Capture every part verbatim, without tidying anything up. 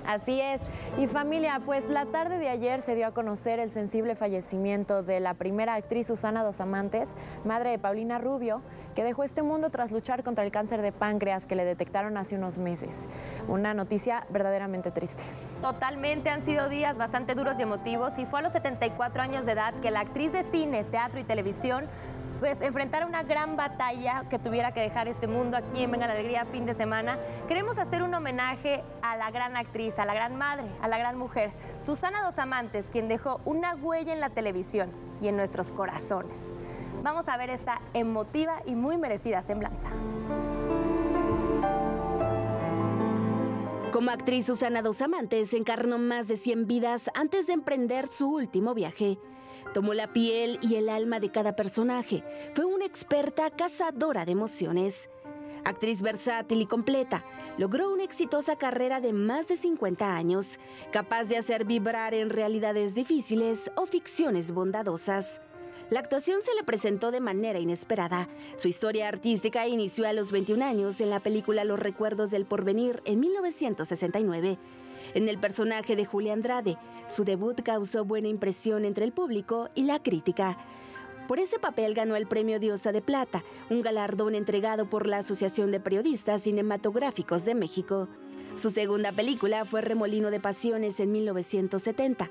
Así es. Y familia, pues la tarde de ayer se dio a conocer el sensible fallecimiento de la primera actriz Susana Dos Amantes, madre de Paulina Rubio, que dejó este mundo tras luchar contra el cáncer de páncreas que le detectaron hace unos meses. Una noticia verdaderamente triste. Totalmente, han sido días bastante duros y emotivos, y fue a los setenta y cuatro años de edad que la actriz de cine, teatro y televisión pues enfrentar una gran batalla que tuviera que dejar este mundo aquí en Venga la Alegría fin de semana. Queremos hacer un homenaje a la gran actriz, a la gran madre, a la gran mujer, Susana Dos Amantes, quien dejó una huella en la televisión y en nuestros corazones. Vamos a ver esta emotiva y muy merecida semblanza. Como actriz, Susana Dos Amantes encarnó más de cien vidas antes de emprender su último viaje. Tomó la piel y el alma de cada personaje. Fue una experta cazadora de emociones. Actriz versátil y completa, logró una exitosa carrera de más de cincuenta años, capaz de hacer vibrar en realidades difíciles o ficciones bondadosas. La actuación se le presentó de manera inesperada. Su historia artística inició a los veintiún años en la película Los Recuerdos del Porvenir en mil novecientos sesenta y nueve. En el personaje de Julia Andrade, su debut causó buena impresión entre el público y la crítica. Por ese papel ganó el Premio Diosa de Plata, un galardón entregado por la Asociación de Periodistas Cinematográficos de México. Su segunda película fue Remolino de Pasiones en mil novecientos setenta.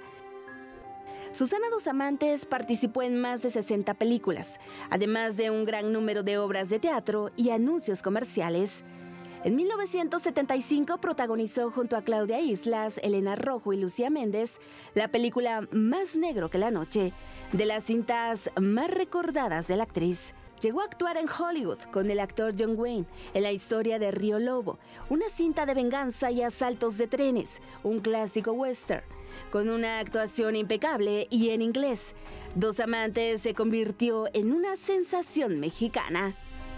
Susana Dos Amantes participó en más de sesenta películas, además de un gran número de obras de teatro y anuncios comerciales. En mil novecientos setenta y cinco protagonizó junto a Claudia Islas, Elena Rojo y Lucía Méndez la película Más negro que la noche, de las cintas más recordadas de la actriz. Llegó a actuar en Hollywood con el actor John Wayne en la historia de Río Lobo, una cinta de venganza y asaltos de trenes, un clásico western. Con una actuación impecable y en inglés, Dos Amantes se convirtió en una sensación mexicana.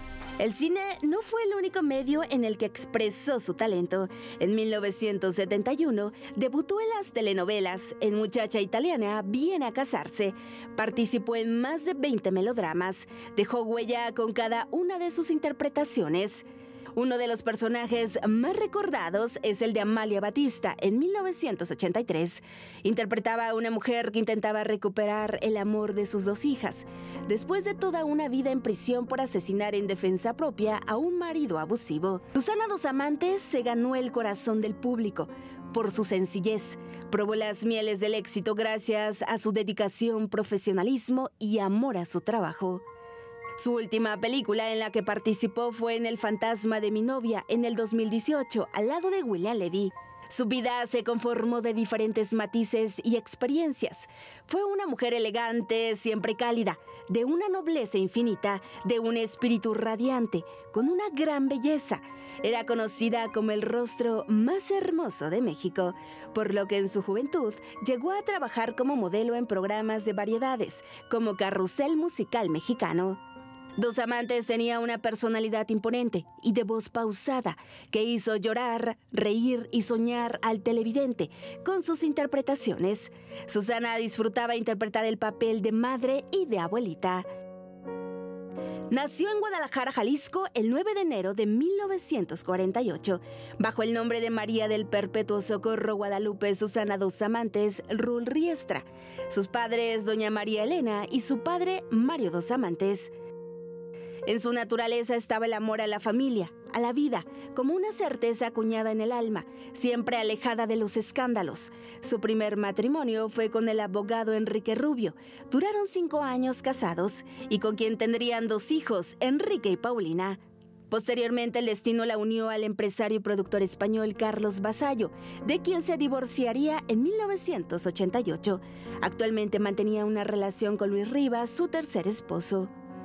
El cine no fue el único medio en el que expresó su talento. En mil novecientos setenta y uno debutó en las telenovelas. En Muchacha Italiana viene a casarse. Participó en más de veinte melodramas. Dejó huella con cada una de sus interpretaciones. Uno de los personajes más recordados es el de Amalia Batista en mil novecientos ochenta y tres. Interpretaba a una mujer que intentaba recuperar el amor de sus dos hijas, después de toda una vida en prisión por asesinar en defensa propia a un marido abusivo. Susana Dos Amantes se ganó el corazón del público por su sencillez. Probó las mieles del éxito gracias a su dedicación, profesionalismo y amor a su trabajo. Su última película en la que participó fue en El fantasma de mi novia en el dos mil dieciocho, al lado de William Levy. Su vida se conformó de diferentes matices y experiencias. Fue una mujer elegante, siempre cálida, de una nobleza infinita, de un espíritu radiante, con una gran belleza. Era conocida como el rostro más hermoso de México, por lo que en su juventud llegó a trabajar como modelo en programas de variedades, como Carrusel Musical Mexicano. Dos Amantes tenía una personalidad imponente y de voz pausada que hizo llorar, reír y soñar al televidente con sus interpretaciones. Susana disfrutaba interpretar el papel de madre y de abuelita. Nació en Guadalajara, Jalisco, el nueve de enero de mil novecientos cuarenta y ocho, bajo el nombre de María del Perpetuo Socorro Guadalupe Susana Dos Amantes Rull Riestra. Sus padres, doña María Elena, y su padre, Mario Dos Amantes. En su naturaleza estaba el amor a la familia, a la vida, como una certeza acuñada en el alma, siempre alejada de los escándalos. Su primer matrimonio fue con el abogado Enrique Rubio. Duraron cinco años casados y con quien tendrían dos hijos, Enrique y Paulina. Posteriormente, el destino la unió al empresario y productor español Carlos Basallo, de quien se divorciaría en mil novecientos ochenta y ocho. Actualmente mantenía una relación con Luis Rivas, su tercer esposo.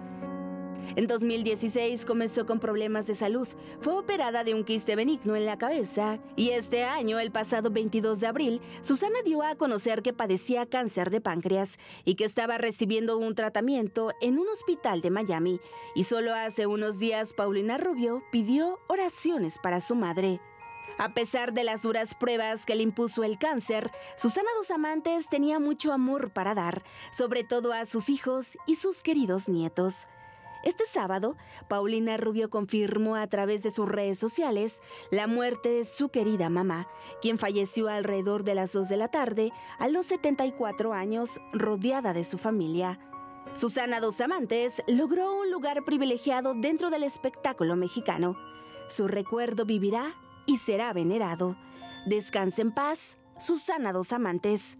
En dos mil dieciséis comenzó con problemas de salud. Fue operada de un quiste benigno en la cabeza y este año, el pasado veintidós de abril, Susana dio a conocer que padecía cáncer de páncreas y que estaba recibiendo un tratamiento en un hospital de Miami. Y solo hace unos días, Paulina Rubio pidió oraciones para su madre. A pesar de las duras pruebas que le impuso el cáncer, Susana Dos Amantes tenía mucho amor para dar, sobre todo a sus hijos y sus queridos nietos. Este sábado, Paulina Rubio confirmó a través de sus redes sociales la muerte de su querida mamá, quien falleció alrededor de las dos de la tarde a los setenta y cuatro años, rodeada de su familia. Susana Dos Amantes logró un lugar privilegiado dentro del espectáculo mexicano. Su recuerdo vivirá y será venerado. Descanse en paz, Susana Dos Amantes.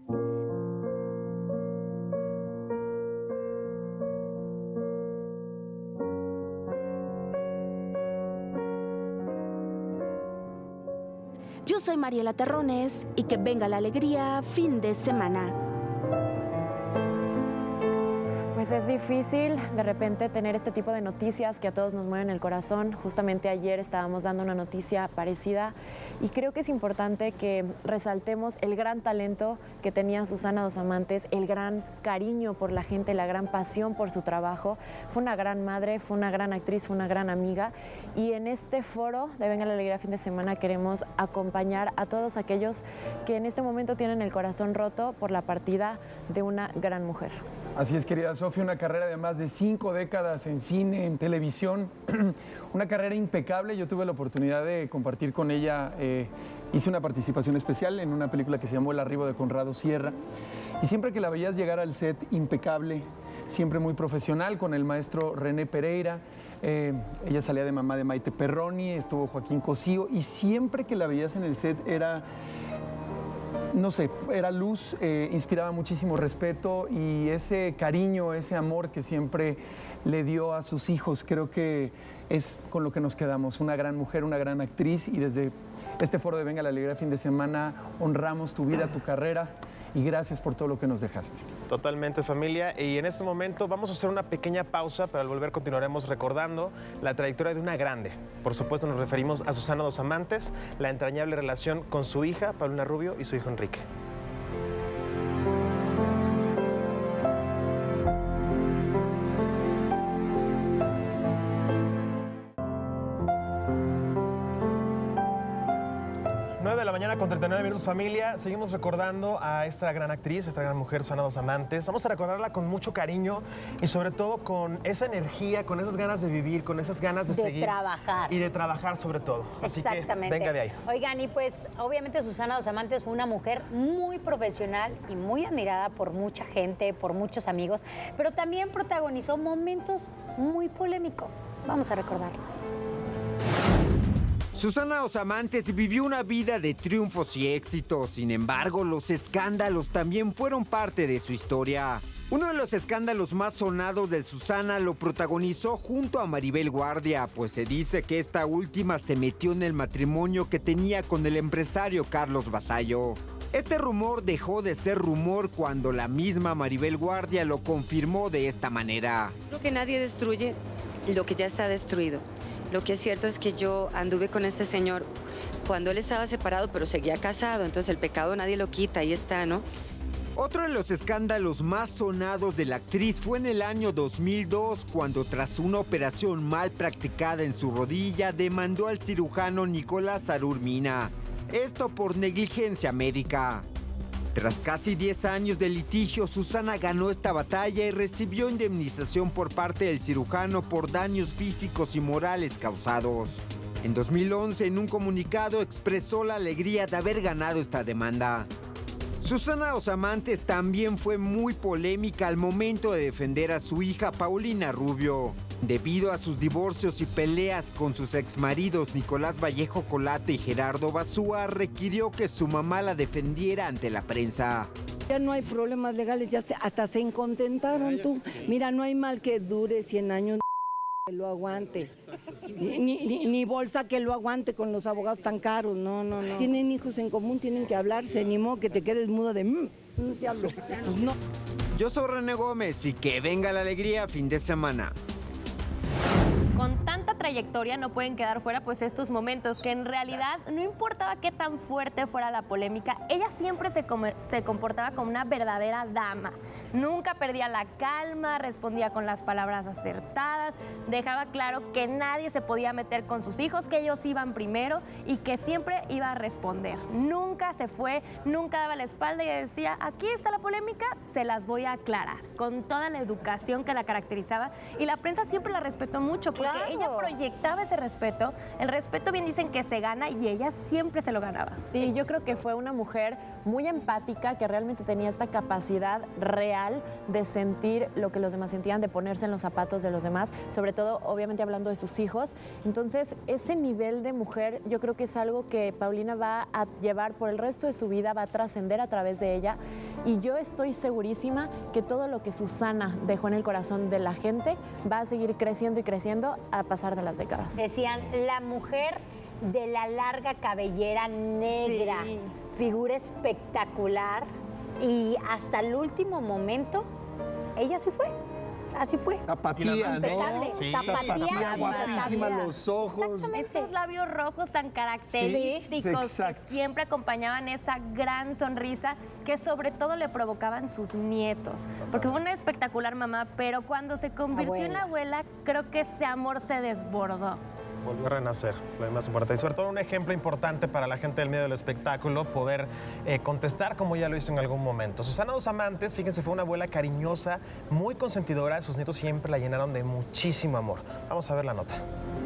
Yo soy Mariela Terrones y que venga la alegría fin de semana. Pues es difícil de repente tener este tipo de noticias que a todos nos mueven el corazón. Justamente ayer estábamos dando una noticia parecida y creo que es importante que resaltemos el gran talento que tenía Susana Dos Amantes, el gran cariño por la gente, la gran pasión por su trabajo. Fue una gran madre, fue una gran actriz, fue una gran amiga y en este foro de Venga la Alegría fin de semana queremos acompañar a todos aquellos que en este momento tienen el corazón roto por la partida de una gran mujer. Así es, querida Sofía, una carrera de más de cinco décadas en cine, en televisión, una carrera impecable. Yo tuve la oportunidad de compartir con ella, eh, hice una participación especial en una película que se llamó El Arribo de Conrado Sierra, y siempre que la veías llegar al set, impecable, siempre muy profesional, con el maestro René Pereira. Eh, ella salía de mamá de Maite Perroni, estuvo Joaquín Cosío, y siempre que la veías en el set era... No sé, era luz, eh, inspiraba muchísimo respeto y ese cariño, ese amor que siempre le dio a sus hijos, creo que es con lo que nos quedamos. Una gran mujer, una gran actriz, y desde este foro de Venga la Alegría fin de semana honramos tu vida, tu carrera, y gracias por todo lo que nos dejaste. Totalmente, familia, y en este momento vamos a hacer una pequeña pausa, pero al volver continuaremos recordando la trayectoria de una grande. Por supuesto nos referimos a Susana Dos Amantes, la entrañable relación con su hija, Paulina Rubio, y su hijo Enrique. nueve de la mañana con treinta y nueve minutos, familia. Seguimos recordando a esta gran actriz, esta gran mujer, Susana Dos Amantes. Vamos a recordarla con mucho cariño y sobre todo con esa energía, con esas ganas de vivir, con esas ganas de, de seguir. De trabajar. Y de trabajar sobre todo. Así Exactamente. Que venga de ahí. Oigan, y pues obviamente Susana Dos Amantes fue una mujer muy profesional y muy admirada por mucha gente, por muchos amigos, pero también protagonizó momentos muy polémicos. Vamos a recordarlos. Susana Dos Amantes vivió una vida de triunfos y éxitos, sin embargo, los escándalos también fueron parte de su historia. Uno de los escándalos más sonados de Susana lo protagonizó junto a Maribel Guardia, pues se dice que esta última se metió en el matrimonio que tenía con el empresario Carlos Vasallo. Este rumor dejó de ser rumor cuando la misma Maribel Guardia lo confirmó de esta manera. Creo que nadie destruye lo que ya está destruido. Lo que es cierto es que yo anduve con este señor cuando él estaba separado, pero seguía casado, entonces el pecado nadie lo quita, ahí está, ¿no? Otro de los escándalos más sonados de la actriz fue en el año dos mil dos, cuando tras una operación mal practicada en su rodilla, demandó al cirujano Nicolás Arur Mina. Esto por negligencia médica. Tras casi diez años de litigio, Susana ganó esta batalla y recibió indemnización por parte del cirujano por daños físicos y morales causados. En dos mil once, en un comunicado, expresó la alegría de haber ganado esta demanda. Susana Dos Amantes también fue muy polémica al momento de defender a su hija Paulina Rubio. Debido a sus divorcios y peleas con sus exmaridos Nicolás Vallejo Colate y Gerardo Basúa, requirió que su mamá la defendiera ante la prensa. Ya no hay problemas legales, ya se, hasta se encontentaron tú. Mira, no hay mal que dure cien años que lo aguante. Ni, ni, ni bolsa que lo aguante con los abogados tan caros, no, no, no. Tienen hijos en común, tienen que hablarse, ni modo que te quedes mudo de... Mmm, no te hablo. Pues no. Yo soy René Gómez y que venga la alegría fin de semana. Con tanta trayectoria no pueden quedar fuera pues estos momentos, que en realidad no importaba qué tan fuerte fuera la polémica, ella siempre se, se comportaba como una verdadera dama. Nunca perdía la calma, respondía con las palabras acertadas, dejaba claro que nadie se podía meter con sus hijos, que ellos iban primero y que siempre iba a responder. Nunca se fue, nunca daba la espalda y decía, aquí está la polémica, se las voy a aclarar, con toda la educación que la caracterizaba, y la prensa siempre la respetó mucho porque Claro. ella proyectaba ese respeto. El respeto, bien dicen, que se gana, y ella siempre se lo ganaba. Sí, yo creo que fue una mujer muy empática, que realmente tenía esta capacidad real de sentir lo que los demás sentían, de ponerse en los zapatos de los demás, sobre todo, obviamente, hablando de sus hijos. Entonces, ese nivel de mujer, yo creo que es algo que Paulina va a llevar por el resto de su vida, va a trascender a través de ella, y yo estoy segurísima que todo lo que Susana dejó en el corazón de la gente va a seguir creciendo y creciendo a pasar de las décadas. Decían, la mujer de la larga cabellera negra, Sí. figura espectacular, y hasta el último momento, ella sí fue. Así fue. Tapatía, Impecable. ¿no? Sí, Tapatía, tapatía, guapísima, impecable. los ojos. Esos labios rojos tan característicos Sí, que exacto. siempre acompañaban esa gran sonrisa que sobre todo le provocaban sus nietos. Porque fue una espectacular mamá, pero cuando se convirtió en Abuela. abuela, creo que ese amor se desbordó. Volvió a renacer, lo más importante. Y sobre todo un ejemplo importante para la gente del medio del espectáculo, poder eh, contestar como ya lo hizo en algún momento. Susana Dos Amantes, fíjense, fue una abuela cariñosa, muy consentidora. Sus nietos siempre la llenaron de muchísimo amor. Vamos a ver la nota.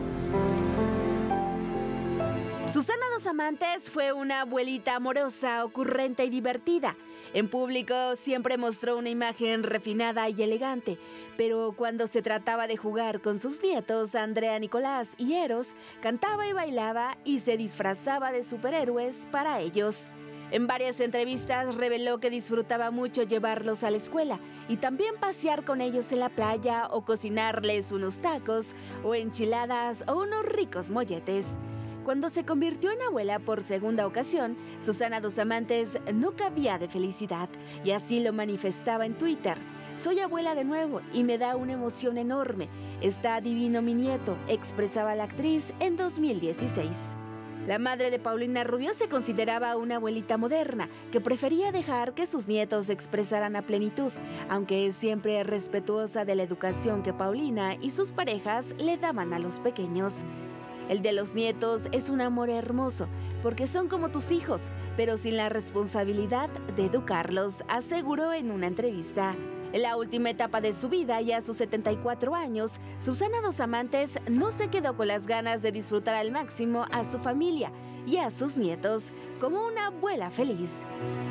Susana Dos Amantes fue una abuelita amorosa, ocurrente y divertida. En público siempre mostró una imagen refinada y elegante, pero cuando se trataba de jugar con sus nietos, Andrea, Nicolás y Eros, cantaba y bailaba y se disfrazaba de superhéroes para ellos. En varias entrevistas reveló que disfrutaba mucho llevarlos a la escuela y también pasear con ellos en la playa o cocinarles unos tacos o enchiladas o unos ricos molletes. Cuando se convirtió en abuela por segunda ocasión, Susana Dos Amantes no cabía de felicidad y así lo manifestaba en Twitter. Soy abuela de nuevo y me da una emoción enorme. Está divino mi nieto, expresaba la actriz en dos mil dieciséis. La madre de Paulina Rubio se consideraba una abuelita moderna que prefería dejar que sus nietos se expresaran a plenitud, aunque es siempre respetuosa de la educación que Paulina y sus parejas le daban a los pequeños. El de los nietos es un amor hermoso, porque son como tus hijos, pero sin la responsabilidad de educarlos, aseguró en una entrevista. En la última etapa de su vida, ya a sus setenta y cuatro años, Susana Dos Amantes no se quedó con las ganas de disfrutar al máximo a su familia y a sus nietos como una abuela feliz.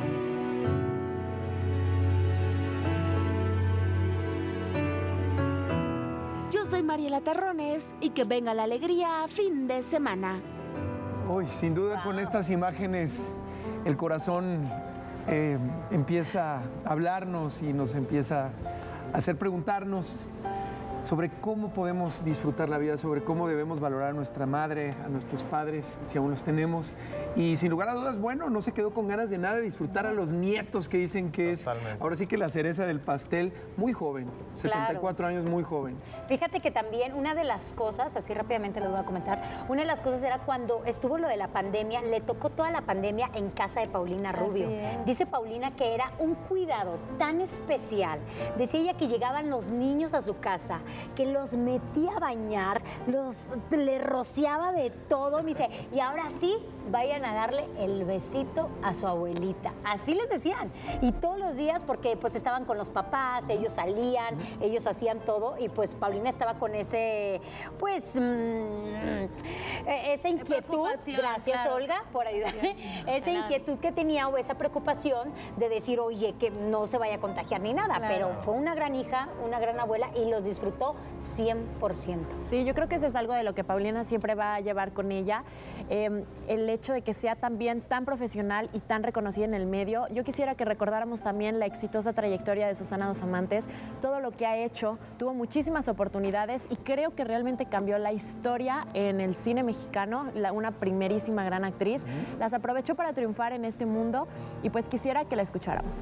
Yo soy Mariela Terrones y que venga la alegría fin de semana. Uy, sin duda con estas imágenes el corazón eh, empieza a hablarnos y nos empieza a hacer preguntarnos sobre cómo podemos disfrutar la vida, sobre cómo debemos valorar a nuestra madre, a nuestros padres, si aún los tenemos. Y sin lugar a dudas, bueno, no se quedó con ganas de nada de disfrutar a los nietos, que dicen que Totalmente. es ahora sí que la cereza del pastel, muy joven, setenta y cuatro años, muy joven. Fíjate que también una de las cosas, así rápidamente les voy a comentar, una de las cosas era cuando estuvo lo de la pandemia, le tocó toda la pandemia en casa de Paulina Rubio. Así es. Dice Paulina que era un cuidado tan especial. Decía ella que llegaban los niños a su casa, que los metía a bañar, los le rociaba de todo, me dice, y ahora sí, vayan a darle el besito a su abuelita. Así les decían. Y todos los días, porque pues estaban con los papás, ellos salían, ellos hacían todo, y pues Paulina estaba con ese, pues, mmm, esa inquietud, Preocupación, gracias claro. Olga por ayudarme, esa Claro. inquietud que tenía o esa preocupación de decir, oye, que no se vaya a contagiar ni nada, Claro. pero fue una gran hija, una gran abuela y los disfrutó cien por ciento. Sí, yo creo que eso es algo de lo que Paulina siempre va a llevar con ella. Eh, el hecho de que sea también tan profesional y tan reconocida en el medio. Yo quisiera que recordáramos también la exitosa trayectoria de Susana Dos Amantes, todo lo que ha hecho, tuvo muchísimas oportunidades y creo que realmente cambió la historia en el cine mexicano, la, una primerísima gran actriz. Las aprovechó para triunfar en este mundo y pues quisiera que la escucháramos.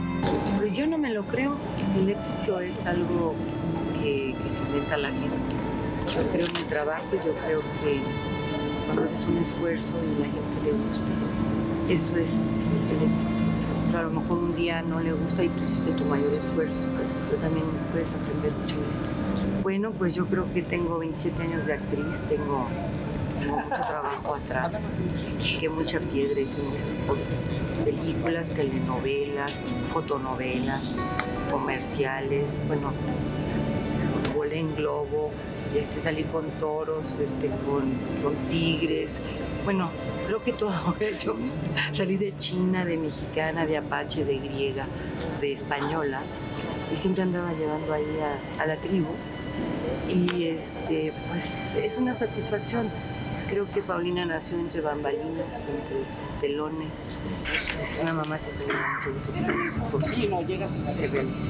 Pues yo no me lo creo. El éxito es algo que, que se inventa la gente. Yo creo en el trabajo y yo creo que cuando haces un esfuerzo y la gente le gusta, eso es, eso es el éxito. Pero a lo mejor un día no le gusta y tú hiciste tu mayor esfuerzo, pero también puedes aprender mucho de él. Bueno, pues yo creo que tengo veintisiete años de actriz, tengo, tengo mucho trabajo atrás, que mucha piedra, hice muchas cosas, películas, telenovelas, fotonovelas, comerciales, bueno, volé en globo, este, salí con toros, este, con, con tigres, bueno, creo que todo he hecho. Salí de China, de mexicana, de apache, de griega, de española, y siempre andaba llevando ahí a, a la tribu. Y este, pues es una satisfacción. Creo que Paulina nació entre bambalinas, entre telones. Es una mamá, se ve mucho gusto. Sí, no, llegas y se realiza.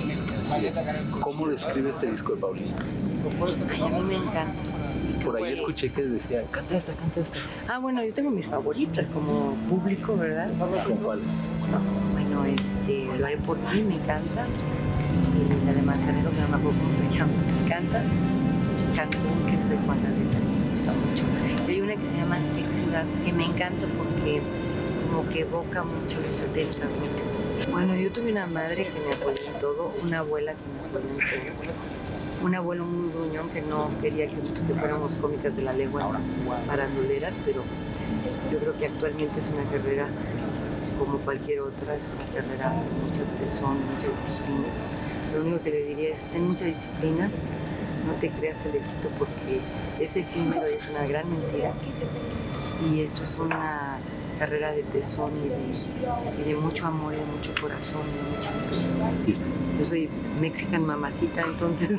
¿Cómo describe este disco de Paulina? Ay, a mí me encanta. Por ahí escuché que decía, canta esta, canta esta. Ah, bueno, yo tengo mis favoritas como público, ¿verdad? ¿Cuáles? Bueno, este, Lo haré por ti, me encanta. Y la de Manzanero, que no me acuerdo cómo se llama, me encanta. Cancún, que soy Juan Gabriel, me gusta mucho. Y hay una que se llama Sexy Dance, que me encanta porque como que evoca mucho los setentas. Bueno, yo tuve una madre que me apoyó en todo, una abuela que me apoyó en todo. Un abuelo muy gruñón que no quería que nosotros que fuéramos cómicas de la lengua parandoleras, pero yo creo que actualmente es una carrera como cualquier otra, es una carrera de mucha tesón, mucha disciplina. Lo único que le diría es, ten mucha disciplina, no te creas el éxito porque ese efímero es una gran mentira y esto es una carrera de tesón y de, y de mucho amor y de mucho corazón y de mucha ilusión. Yo soy mexican mamacita, entonces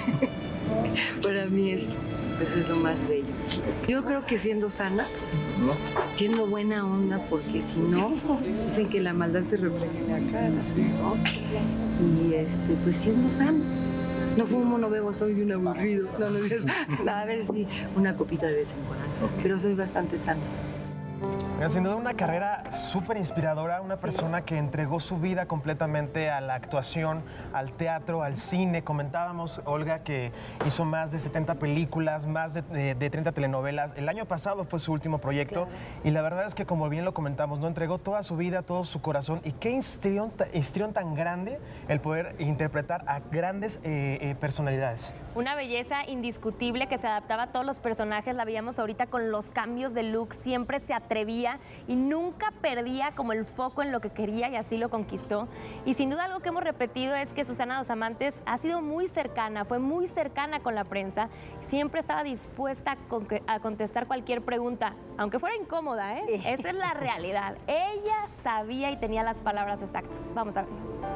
para mí es, pues es lo más bello. Yo creo que siendo sana, siendo buena onda, porque si no, dicen que la maldad se refleja en la cara, ¿no? Y este, pues siendo sana. No fumo, no bebo, soy un aburrido. No, no, no, a veces sí, una copita de vez en cuando, pero soy bastante sana. Sin duda una carrera súper inspiradora, una persona que entregó su vida completamente a la actuación, al teatro, al cine. Comentábamos, Olga, que hizo más de setenta películas, más de, de, de treinta telenovelas. El año pasado fue su último proyecto, claro. Y la verdad es que, como bien lo comentamos, ¿no? Entregó toda su vida, todo su corazón. Y qué histrión, histrión tan grande el poder interpretar a grandes eh, eh, personalidades. Una belleza indiscutible que se adaptaba a todos los personajes, la veíamos ahorita con los cambios de look, siempre se atrevía y nunca perdía como el foco en lo que quería y así lo conquistó. Y sin duda algo que hemos repetido es que Susana Dos Amantes ha sido muy cercana, fue muy cercana con la prensa, siempre estaba dispuesta a, con a contestar cualquier pregunta, aunque fuera incómoda, ¿eh? Sí. Esa es la realidad. Ella sabía y tenía las palabras exactas. Vamos a ver.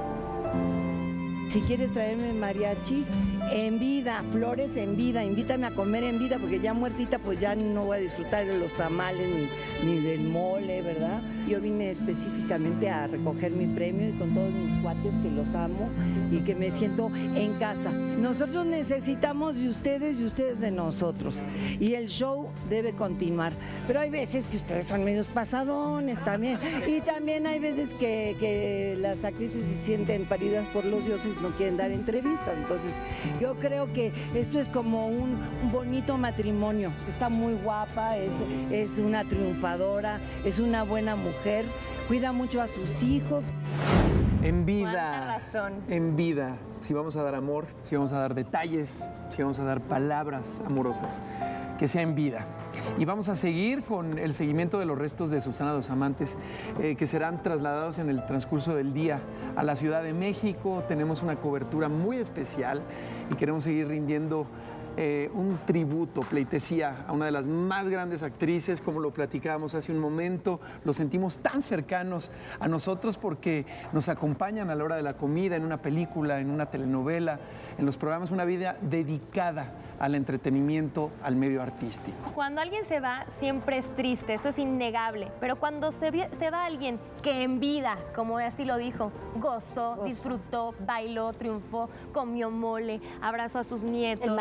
Si quieres traerme mariachi, en vida, flores en vida, invítame a comer en vida, porque ya muertita pues ya no voy a disfrutar de los tamales ni, ni del mole, ¿verdad? Yo vine específicamente a recoger mi premio y con todos mis cuates que los amo y que me siento en casa. Nosotros necesitamos de ustedes y ustedes de nosotros. Y el show debe continuar. Pero hay veces que ustedes son medios pasadones también. Y también hay veces que, que las actrices se sienten paridas por los dioses, no quieren dar entrevistas. Entonces, yo creo que esto es como un, un bonito matrimonio. Está muy guapa, es, es una triunfadora, es una buena mujer, cuida mucho a sus hijos. En vida, ¿Cuánta razón? En vida, si vamos a dar amor, si vamos a dar detalles, si vamos a dar palabras amorosas, que sea en vida. Y vamos a seguir con el seguimiento de los restos de Susana Dos Amantes, eh, que serán trasladados en el transcurso del día a la Ciudad de México. Tenemos una cobertura muy especial y queremos seguir rindiendo Eh, un tributo, pleitesía a una de las más grandes actrices, como lo platicábamos hace un momento. Los sentimos tan cercanos a nosotros porque nos acompañan a la hora de la comida, en una película, en una telenovela, en los programas, una vida dedicada al entretenimiento, al medio artístico. Cuando alguien se va, siempre es triste, eso es innegable, pero cuando se, se va alguien que en vida, como así lo dijo, gozó, Gozo. disfrutó, bailó, triunfó, comió mole, abrazó a sus nietos. El mariachi.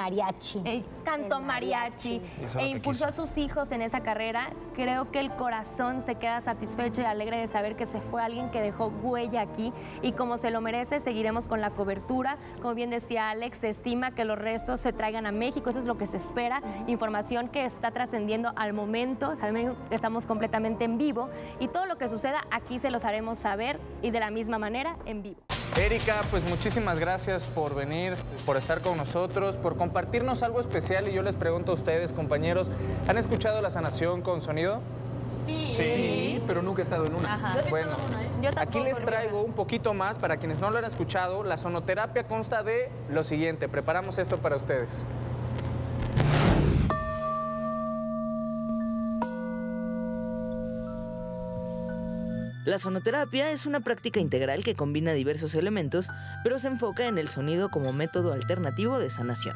mariachi. Eh, cantó El mariachi, mariachi. e impulsó a sus hijos en esa carrera. Creo que el corazón se queda satisfecho y alegre de saber que se fue alguien que dejó huella aquí, y como se lo merece, seguiremos con la cobertura. Como bien decía Alex, se estima que los restos se traigan a México, eso es lo que se espera, información que está trascendiendo al momento. Sabemos que estamos completamente en vivo y todo lo que suceda aquí se los haremos saber, y de la misma manera en vivo. Erika, pues muchísimas gracias por venir, por estar con nosotros, por compartirnos algo especial. Y yo les pregunto a ustedes, compañeros, ¿han escuchado la sanación con sonido? Sí. Sí, pero nunca he estado en una. Ajá. Bueno, Yo aquí tampoco, les Rubia. traigo un poquito más para quienes no lo han escuchado. La sonoterapia consta de lo siguiente. Preparamos esto para ustedes. La sonoterapia es una práctica integral que combina diversos elementos, pero se enfoca en el sonido como método alternativo de sanación.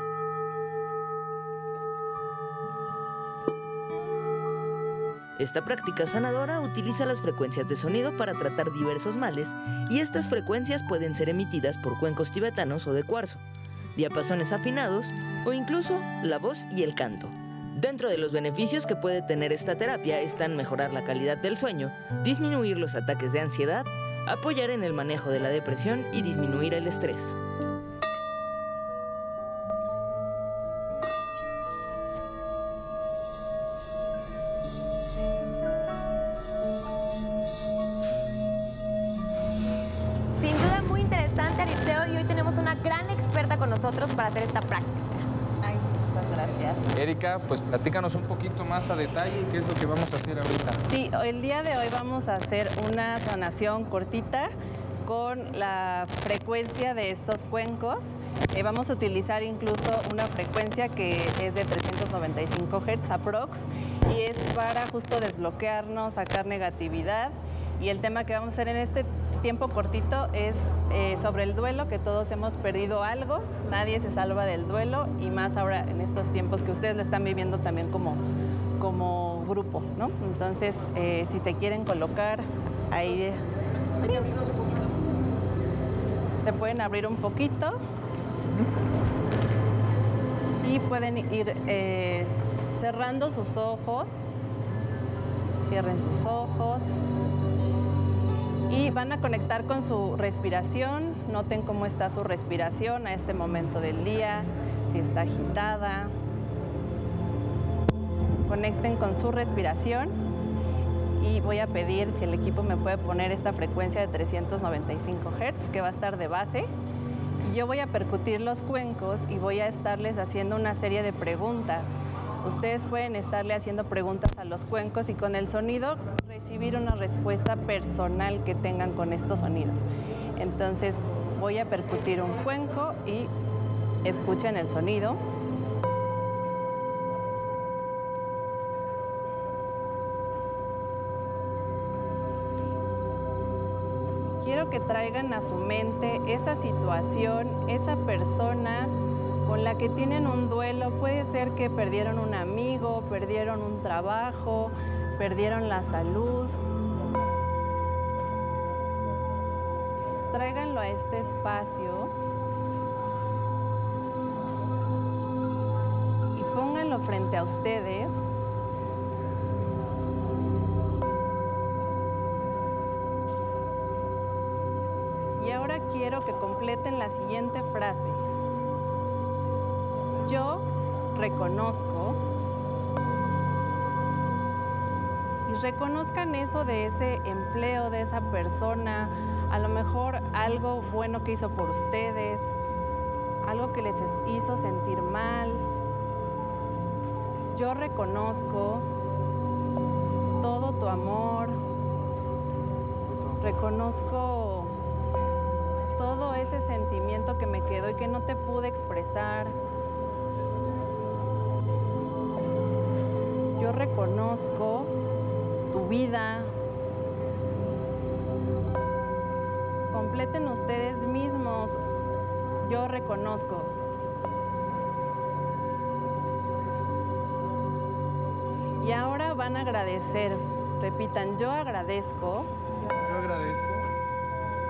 Esta práctica sanadora utiliza las frecuencias de sonido para tratar diversos males, y estas frecuencias pueden ser emitidas por cuencos tibetanos o de cuarzo, diapasones afinados o incluso la voz y el canto. Dentro de los beneficios que puede tener esta terapia están mejorar la calidad del sueño, disminuir los ataques de ansiedad, apoyar en el manejo de la depresión y disminuir el estrés. Sin duda muy interesante, Aristeo, y hoy tenemos una gran experta con nosotros para hacer esta práctica. Ay, muchas gracias. Erika, pues platícanos un poquito más a detalle qué es lo que vamos a hacer ahorita. Sí, el día de hoy vamos a hacer una sanación cortita con la frecuencia de estos cuencos. Eh, vamos a utilizar incluso una frecuencia que es de trescientos noventa y cinco hertz aprox, y es para justo desbloquearnos, sacar negatividad. Y el tema que vamos a hacer en este tiempo cortito es eh, sobre el duelo, que todos hemos perdido algo, nadie se salva del duelo, y más ahora en estos tiempos que ustedes lo están viviendo también como, como grupo, ¿no? Entonces, eh, si se quieren colocar ahí, sí, se pueden abrir un poquito y pueden ir eh, cerrando sus ojos, cierren sus ojos. Y van a conectar con su respiración. Noten cómo está su respiración a este momento del día, si está agitada. Conecten con su respiración, y voy a pedir si el equipo me puede poner esta frecuencia de trescientos noventa y cinco hertz, que va a estar de base. Y yo voy a percutir los cuencos y voy a estarles haciendo una serie de preguntas. Ustedes pueden estarle haciendo preguntas a los cuencos y con el sonido recibir una respuesta personal que tengan con estos sonidos. Entonces voy a percutir un cuenco y escuchen el sonido. Quiero que traigan a su mente esa situación, esa persona con la que tienen un duelo. Puede ser que perdieron un amigo, perdieron un trabajo, perdieron la salud. Tráiganlo a este espacio y pónganlo frente a ustedes. Y ahora quiero que completen la siguiente frase. Yo reconozco, y reconozcan eso de ese empleo, de esa persona, a lo mejor algo bueno que hizo por ustedes, algo que les hizo sentir mal. Yo reconozco todo tu amor, reconozco todo ese sentimiento que me quedó y que no te pude expresar. Yo reconozco tu vida. Completen ustedes mismos. Yo reconozco. Y ahora van a agradecer. Repitan, yo agradezco. Yo agradezco.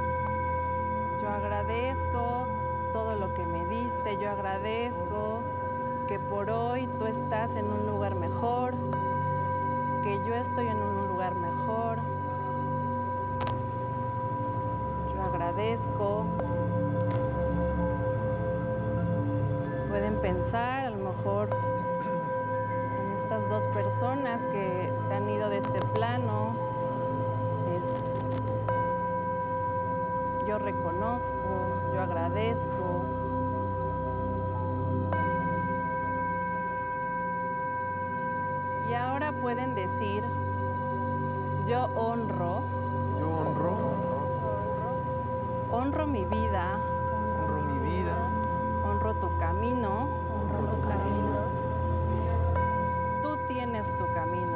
Yo agradezco todo lo que me diste. Yo agradezco que por hoy tú estás en un lugar mejor, que yo estoy en un lugar mejor. Yo agradezco. Pueden pensar a lo mejor en estas dos personas que se han ido de este plano. Eh, yo reconozco, yo agradezco. Y ahora pueden decir, yo honro. Yo honro. Honro mi vida. Honro mi vida. Honro tu camino. Honro tu camino. Tú tienes tu camino.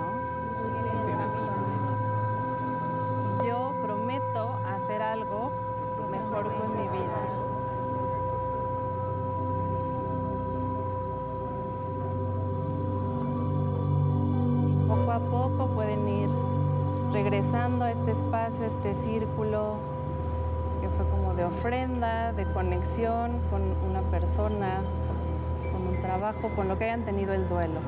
Y yo prometo hacer algo mejor con mi vida. Poco a poco pueden ir regresando a este espacio, a este círculo que fue como de ofrenda, de conexión con una persona, con un trabajo, con lo que hayan tenido el duelo.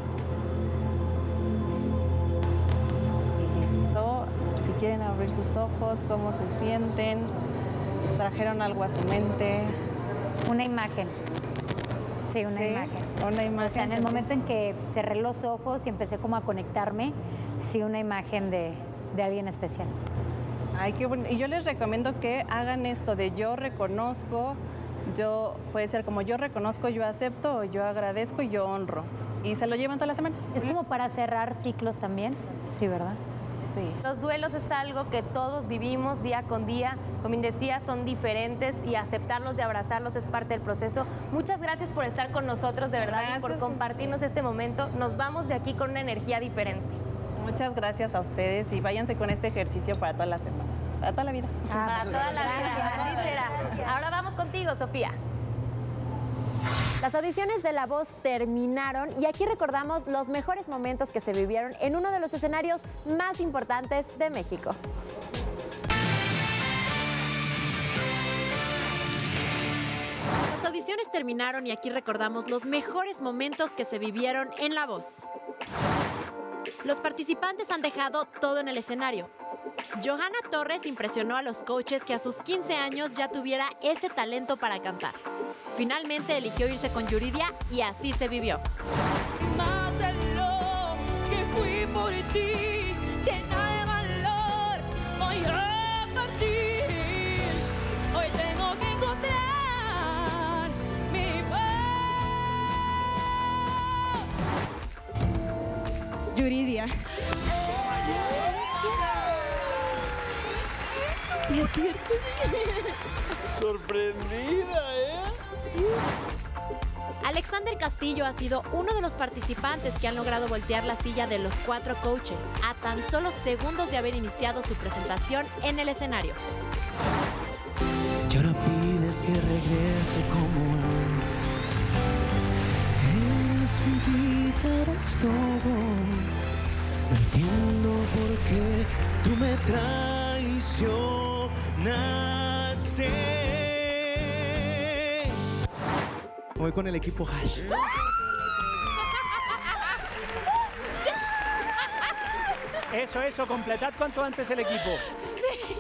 Y listo. Si quieren abrir sus ojos, cómo se sienten, trajeron algo a su mente. Una imagen. Sí, una Sí, imagen. una imagen. O sea, en el momento en que cerré los ojos y empecé como a conectarme, sí, una imagen de, de alguien especial. Ay, qué bueno. Y yo les recomiendo que hagan esto de yo reconozco, yo, puede ser como yo reconozco, yo acepto, o yo agradezco y yo honro. Y se lo llevan toda la semana. Es como para cerrar ciclos también. Sí, ¿verdad? Sí. Los duelos es algo que todos vivimos día con día. Como bien decía, son diferentes y aceptarlos y abrazarlos es parte del proceso. Muchas gracias por estar con nosotros, de verdad, y por compartirnos este momento. Nos vamos de aquí con una energía diferente. Muchas gracias a ustedes y váyanse con este ejercicio para toda la semana, para toda la vida. Para toda la vida, así será. Ahora vamos contigo, Sofía. Las audiciones de La Voz terminaron y aquí recordamos los mejores momentos que se vivieron en uno de los escenarios más importantes de México. Las audiciones terminaron y aquí recordamos los mejores momentos que se vivieron en La Voz. Los participantes han dejado todo en el escenario. Johanna Torres impresionó a los coaches que a sus quince años ya tuviera ese talento para cantar. Finalmente eligió irse con Yuridia y así se vivió. Más de lo que fui por ti, llena de valor, voy a partir. Hoy tengo que encontrar mi paz. Yuridia. Sí, es cierto. Sorprendida, ¿eh? Alexander Castillo ha sido uno de los participantes que han logrado voltear la silla de los cuatro coaches a tan solo segundos de haber iniciado su presentación en el escenario. Y ahora pides que regrese como antes. Eres mi vida, eres todo. No entiendo por qué tú me traicionaste. Voy con el equipo Hash. Eso, eso, completad cuanto antes el equipo. Sí.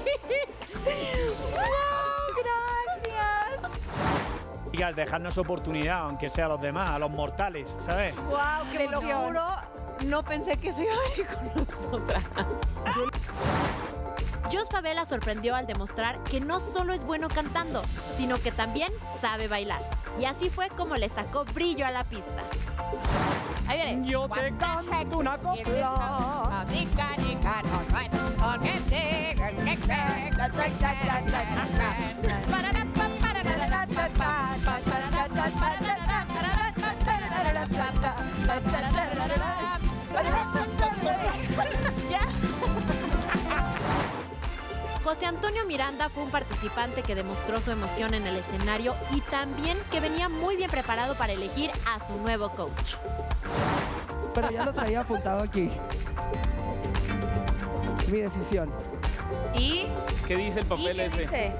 ¡Wow! ¡Gracias! Chicas, dejadnos oportunidad, aunque sea a los demás, a los mortales, ¿sabes? ¡Wow! Te lo juro, no pensé que se iba a venir con nosotras. Jos Favela sorprendió al demostrar que no solo es bueno cantando, sino que también sabe bailar. Y así fue como le sacó brillo a la pista. Ahí viene. Yo te canto una copla. José Antonio Miranda fue un participante que demostró su emoción en el escenario y también que venía muy bien preparado para elegir a su nuevo coach. Pero ya lo traía apuntado aquí. Mi decisión. ¿Y? ¿Qué dice el papel ¿Y qué ese? dice?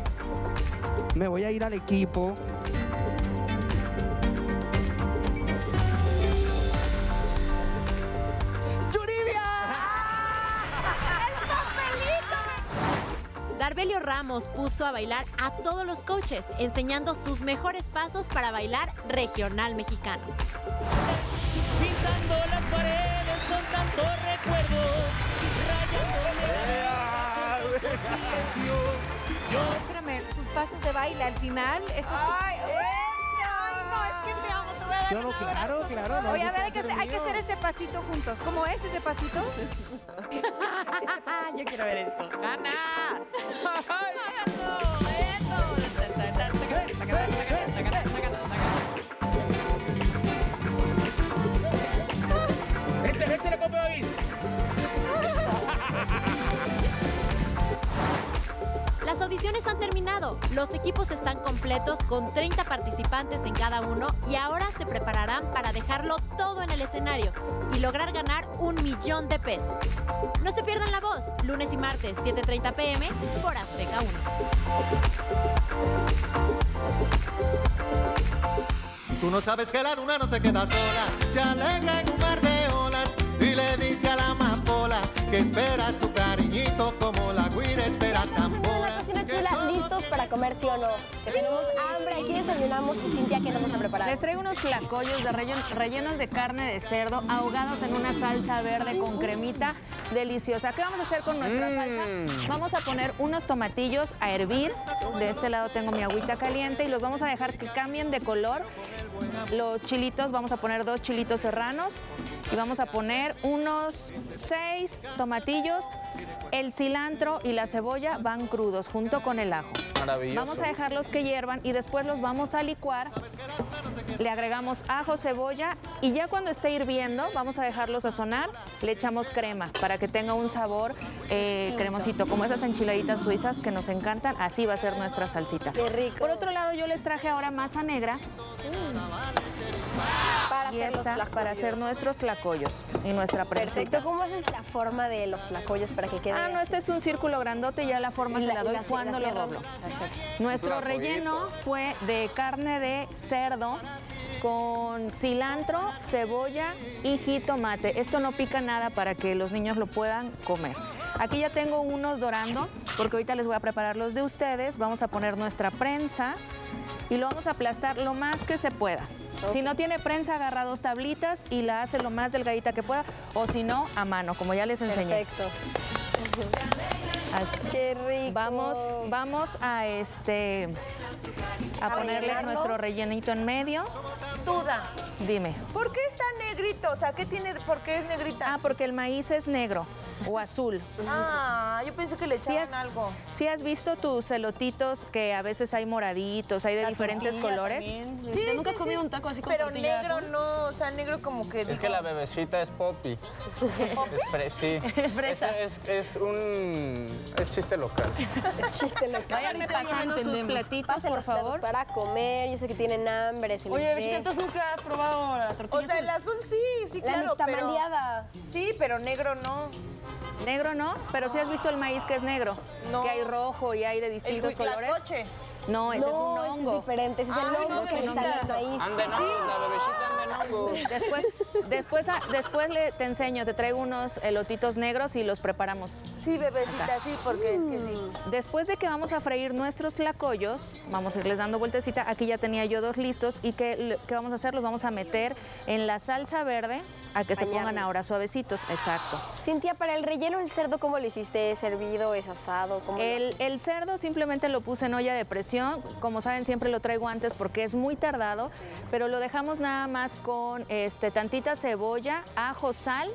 Me voy a ir al equipo Marbelio Ramos puso a bailar a todos los coaches, enseñando sus mejores pasos para bailar regional mexicano. Pintando las paredes con tanto recuerdo, rayando silencio. Yo, espérame, sus pasos de baile al final. Eso Ay, ay, no, es que te amo, te voy a dar Yo no, un claro, abrazo. claro. No, Oye, a no ver, hay puede que, ser hay que mío. hacer ese pasito juntos. ¿Cómo es ese pasito? Yo quiero ver esto. ¡Gana! Échale, échale, compa David. Las audiciones han terminado, los equipos están completos con treinta participantes en cada uno y ahora se prepararán para dejarlo todo en el escenario y lograr ganar un millón de pesos. No se pierdan La Voz, lunes y martes, siete treinta p m por Azteca uno. Tú no sabes que la luna no se queda sola, se alegra en un mar de olas y le dice a la amapola que espera su cariñito como la guira espera tambora. Cocina chula, listos para comer, ¿sí o no? Que tenemos hambre, aquí desayunamos y Cintia, ¿qué nos vas a preparar? Les traigo unos tlacoyos de relleno, rellenos de carne de cerdo, ahogados en una salsa verde con cremita deliciosa. ¿Qué vamos a hacer con nuestra Mm. salsa? Vamos a poner unos tomatillos a hervir. De este lado tengo mi agüita caliente y los vamos a dejar que cambien de color. Los chilitos, vamos a poner dos chilitos serranos y vamos a poner unos seis tomatillos. El cilantro y la cebolla van crudos junto con el ajo. Maravilloso. Vamos a dejarlos que hiervan y después los vamos a licuar. Le agregamos ajo, cebolla y ya cuando esté hirviendo vamos a dejarlos sazonar. Le echamos crema para que tenga un sabor eh, cremosito, como esas enchiladitas suizas que nos encantan. Así va a ser nuestra salsita. Qué rico. Por otro lado, yo les traje ahora masa negra. Para Y hacer los esta tlacoyos. para hacer nuestros tlacoyos y nuestra prensita. Perfecto. ¿Cómo haces la forma de los tlacoyos para que quede? Ah, no, este es un círculo grandote, ya la forma Y se la- la y doy la- cuando la lo cierran. doblo. Perfecto. Nuestro Tlacoyito. relleno fue de carne de cerdo con cilantro, cebolla y jitomate. Esto no pica nada para que los niños lo puedan comer. Aquí ya tengo unos dorando, porque ahorita les voy a preparar los de ustedes. Vamos a poner nuestra prensa y lo vamos a aplastar lo más que se pueda. Si no tiene prensa, agarra dos tablitas y la hace lo más delgadita que pueda, o si no, a mano, como ya les enseñé. Perfecto. Así. Qué rico. Vamos, vamos a este a ¿A ponerle rellenarlo? nuestro rellenito en medio. Duda. Dime. ¿Por qué está negrito? O sea, ¿qué tiene? ¿Por qué es negrita? Ah, porque el maíz es negro o azul. Ah, yo pensé que le Sí echaban has, algo. sí has visto tus elotitos que a veces hay moraditos, hay de diferentes colores. Sí, ¿Nunca sí, has comido sí. un taco así con Pero tortilla negro azul? no, o sea, negro como que... Es digo- que la bebecita es Poppy. Es fre- sí. Es fresa. Es, es, es un es chiste local. Chiste local. Váyanme pasando sus entendemos. platitos, Pasen por los platos favor. para comer. Yo sé que tienen hambre. Se les Oye, ve. Bebecita, entonces nunca has probado la tortilla O sea, azul? el azul sí, sí, La claro, pero... nixtamaleada. Sí, pero negro no. Negro no, pero sí has visto el maíz que es negro. No. Que hay rojo y hay de El distintos colores. huitlacoche. No, ese no, es un ese hongo. es diferente. Ese es el Ay, hongo no, que que le no sale me- al maíz. Ande en hongos, la bebecita anda en hongos. Después, después, ah, después le, te enseño, te traigo unos elotitos negros y los preparamos. Sí, bebecita, sí, porque es que sí. Después de que vamos a freír nuestros tlacoyos, vamos a irles dando vueltecita. Aquí ya tenía yo dos listos y ¿qué, qué vamos a hacer? Los vamos a meter en la salsa verde a que se pongan Bañarlos. ahora suavecitos. Exacto. Cintia, para el relleno, ¿el cerdo cómo lo hiciste? ¿Es hervido? ¿Es asado? ¿Cómo lo El, haces? el cerdo simplemente lo puse en olla de presión. Como saben, siempre lo traigo antes porque es muy tardado, pero lo dejamos nada más con este, tantita cebolla, ajo, sal.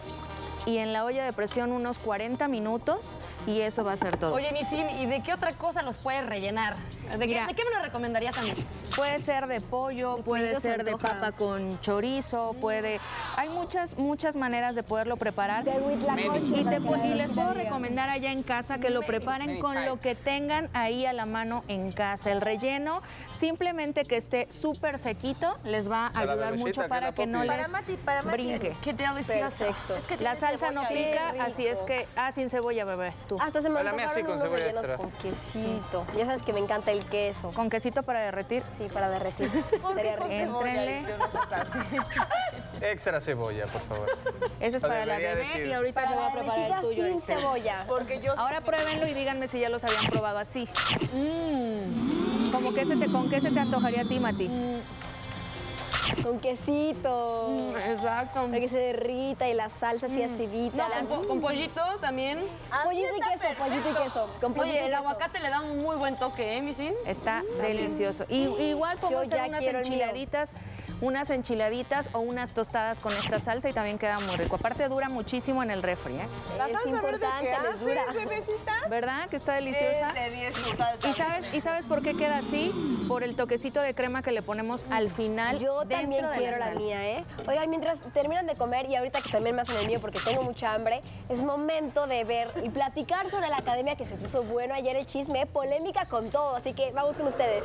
Y en la olla de presión unos cuarenta minutos y eso va a ser todo. Oye, Nisin, ¿y de qué otra cosa los puedes rellenar? ¿De qué, Mira. ¿de qué me lo recomendarías a mí? Puede ser de pollo, puede Poquito se ser de antoja. papa con chorizo, puede... Hay muchas, muchas maneras de poderlo preparar. De huitlacoche, Y, para te que pu- la y les puedo diga. recomendar allá en casa que lo preparen con lo que tengan ahí a la mano en casa. El relleno, simplemente que esté súper sequito, les va a A la ayudar bebecita, mucho que para la que no Poppy. les Para Mati, para Mati. brinque. Qué delicioso. Perfecto. Es que La tiene salsa no cebolla ahí. pica, rico. así es que... Ah, sin cebolla, bebé, tú. Hasta se me A la mía antojaron sí, con unos cebolla rellenos extra. con quesito. Ya sabes que me encanta el queso. Con quesito para derretir. Sí, para derretir. Sería rico. Entrenle. Yo no sé así. Extra cebolla, por favor. Ese es Lo para la debería bebé decir. y ahorita Para le voy a la preparar el bebecita tuyo. sin Esther. cebolla. Porque yo Ahora pruébenlo y díganme si ya los habían probado así. Mm. ¿Cómo que se te, ¿Con qué se te antojaría a ti, Mati? Con quesito. Mm, exacto. Para que se derrita y la salsa así acidita. No, con, po- con pollito también. Pollito y queso, pollito y queso. Con pollito Oye, y el queso. aguacate le da un muy buen toque, ¿eh, Misin? Está delicioso. Y, igual Yo puedo hacer ya unas quiero el mío. enchiladitas, unas enchiladitas o unas tostadas con esta salsa y también queda muy rico. Aparte dura muchísimo en el refri, ¿eh? La Es salsa verde importante, que les haces, dura. bebecita. ¿Verdad? Que está deliciosa. Es de diez tu salsa ¿Y sabes, ¿Y sabes por qué queda así? Por el toquecito de crema que le ponemos al final. Yo dentro también de quiero la salsa. mía, ¿eh? Oigan, mientras terminan de comer y ahorita que también me hacen el mío porque tengo mucha hambre, es momento de ver y platicar sobre la academia que se puso bueno ayer el chisme, polémica con todo, así que vamos con ustedes.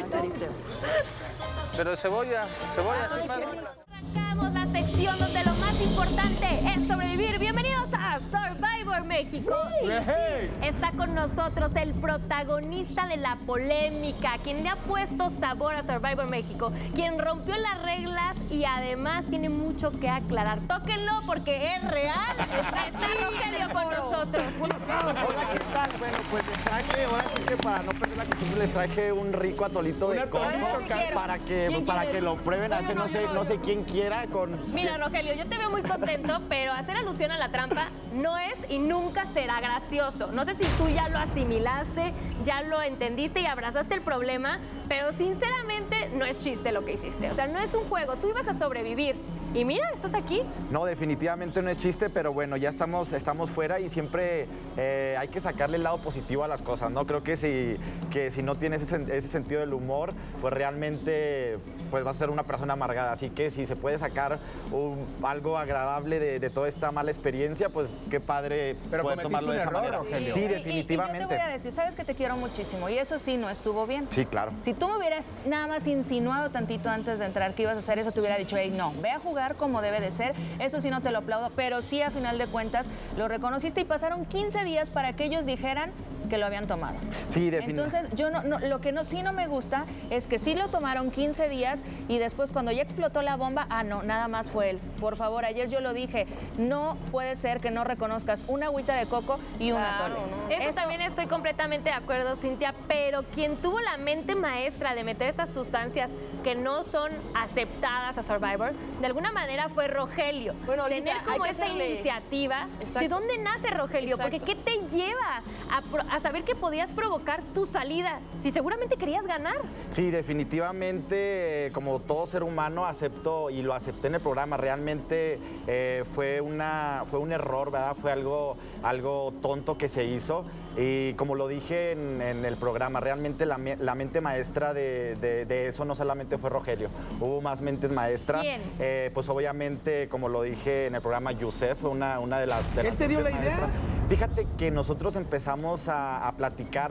Pero cebolla, cebolla, sin más. Arrancamos la sección donde lo más importante es sobrevivir. Bienvenidos a Survivor México. Y sí, está con nosotros el protagonista de la polémica, quien le ha puesto sabor a Survivor México, quien rompió las reglas y además tiene mucho que aclarar. Tóquenlo porque es real. Está, está Rogelio con nosotros. Hola, ¿qué tal? Bueno, pues les traje, ahora sí que para no perder la costumbre, les traje un rico atolito de coco para que, para que lo prueben. Hace, no sé, no sé quién quiera con... Mira, Rogelio, yo te veo muy contento, pero hacer alusión a la trampa no es y nunca será gracioso. No sé si tú ya lo asimilaste, ya lo entendiste y abrazaste el problema, pero sinceramente no es chiste lo que hiciste. O sea, no es un juego, tú ibas a sobrevivir. Y mira, estás aquí. No, definitivamente no es chiste, pero bueno, ya estamos, estamos fuera y siempre eh, hay que sacarle el lado positivo a las cosas, ¿no? Creo que si, que si no tienes ese, ese sentido del humor, pues realmente pues vas a ser una persona amargada. Así que si se puede sacar un, algo agradable de, de toda esta mala experiencia, pues qué padre Pero poder cometiste tomarlo un de esa error, manera. Rogelio. Sí, Y- y- definitivamente. Y, yo te voy a decir, sabes que te quiero muchísimo y eso sí no estuvo bien. Sí, claro. Si tú me hubieras nada más insinuado tantito antes de entrar que ibas a hacer eso, te hubiera dicho, hey, no, ve a jugar como debe de ser. Eso sí no te lo aplaudo, pero sí a final de cuentas lo reconociste y pasaron quince días para que ellos dijeran que lo habían tomado. Sí, definitivamente. Entonces, yo no, no- lo que no, sí no me gusta es que sí lo tomaron quince días y después cuando ya explotó la bomba, ah, no, nada más fue él. Por favor, ayer yo lo dije, no puede ser que no reconozcas una agüita de coco y una Claro, atole. ¿no? Eso, también estoy completamente de acuerdo, Cintia, pero quien tuvo la mente maestra de meter estas sustancias que no son aceptadas a Survivor, de alguna manera fue Rogelio. Bueno, Olita, tener como hay que esa hacerle- iniciativa. Exacto. ¿De dónde nace Rogelio? Exacto. Porque ¿qué te lleva a, pro- a saber que podías provocar tu salida si seguramente querías ganar? Sí, definitivamente, eh, como todo ser humano, acepto y lo acepté en el programa. Realmente eh, fue, una, fue un error, ¿verdad? Fue algo, algo tonto que se hizo. Y como lo dije en, en el programa, realmente la, me- la mente maestra de, de- de eso no solamente fue Rogelio, hubo más mentes maestras. ¿Quién? Eh, pues obviamente, como lo dije en el programa, Yusef fue una, una de las... de ¿Él las te dio mentes la idea? maestras. Fíjate que nosotros empezamos a, a platicar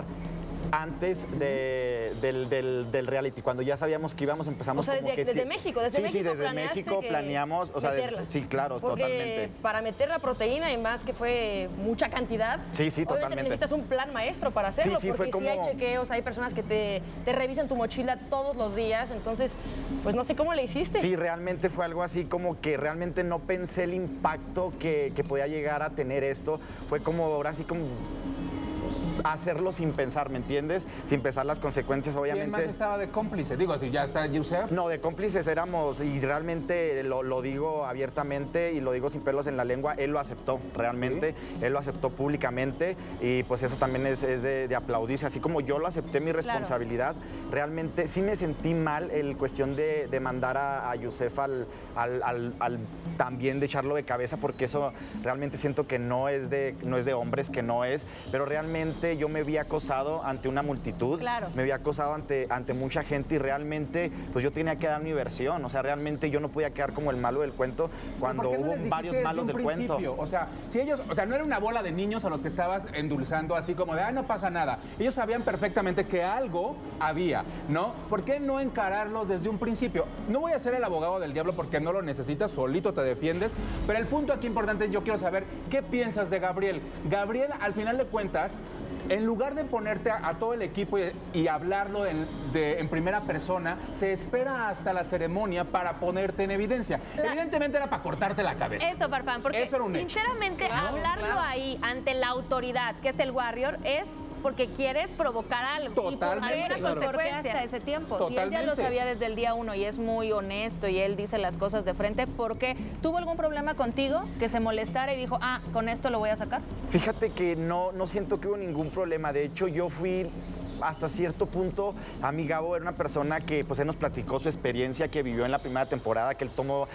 antes de- del, del- del reality, cuando ya sabíamos que íbamos, empezamos O sea, como desde- que desde sí. México, desde sí, México sí, desde planeaste México que planeamos, o sea, de- meterla. sí, claro, Porque totalmente. para meter la proteína y más que fue mucha cantidad, Sí, sí, obviamente totalmente. necesitas un plan maestro para hacerlo, Sí, sí, fue porque sí hay como- chequeos, hay personas que te, te revisan tu mochila todos los días, entonces, pues no sé cómo le hiciste. Sí, realmente fue algo así como que realmente no pensé el impacto que, que podía llegar a tener esto. Fue como ahora sí como hacerlo sin pensar, ¿me entiendes? Sin pensar las consecuencias, obviamente. ¿Quién más estaba de cómplice? Digo, si ya está Yusef. No, de cómplices éramos, y realmente lo, lo digo abiertamente y lo digo sin pelos en la lengua, él lo aceptó, realmente, él lo aceptó públicamente y pues eso también es, es de, de aplaudirse, así como yo lo acepté mi responsabilidad, realmente sí me sentí mal en cuestión de, de mandar a, a Yusef al, al, al- al- también de echarlo de cabeza, porque eso realmente siento que no es de, no es de hombres, que no es, pero realmente yo me vi acosado ante una multitud, Claro. me vi acosado ante, ante mucha gente y realmente pues yo tenía que dar mi versión, o sea, realmente yo no podía quedar como el malo del cuento cuando ¿Por qué no hubo les dijiste varios desde malos un del cuento. principio? O sea, si ellos, o sea, no era una bola de niños a los que estabas endulzando así como de, ah, no pasa nada. Ellos sabían perfectamente que algo había, ¿no? ¿Por qué no encararlos desde un principio? No voy a ser el abogado del diablo porque no lo necesitas, solito te defiendes, pero el punto aquí importante es yo quiero saber qué piensas de Gabriel. Gabriel, al final de cuentas, en lugar de ponerte a, a todo el equipo y, y hablarlo en, de, en primera persona, se espera hasta la ceremonia para ponerte en evidencia. La... Evidentemente era para cortarte la cabeza. Eso, Farfán, porque Eso era un sinceramente hecho. hablarlo Claro. ahí ante la autoridad, que es el Warrior, es porque quieres provocar algo. Totalmente. Y por alguna ¿Por qué consecuencia. hasta ese tiempo? Totalmente. Si él ya lo sabía desde el día uno y es muy honesto y él dice las cosas de frente, ¿por qué? ¿Tuvo algún problema contigo que se molestara y dijo, ah, con esto lo voy a sacar? Fíjate que no, no siento que hubo ningún problema. De hecho, yo fui hasta cierto punto, a mí Gabo era una persona que pues él nos platicó su experiencia que vivió en la primera temporada, que él tomó...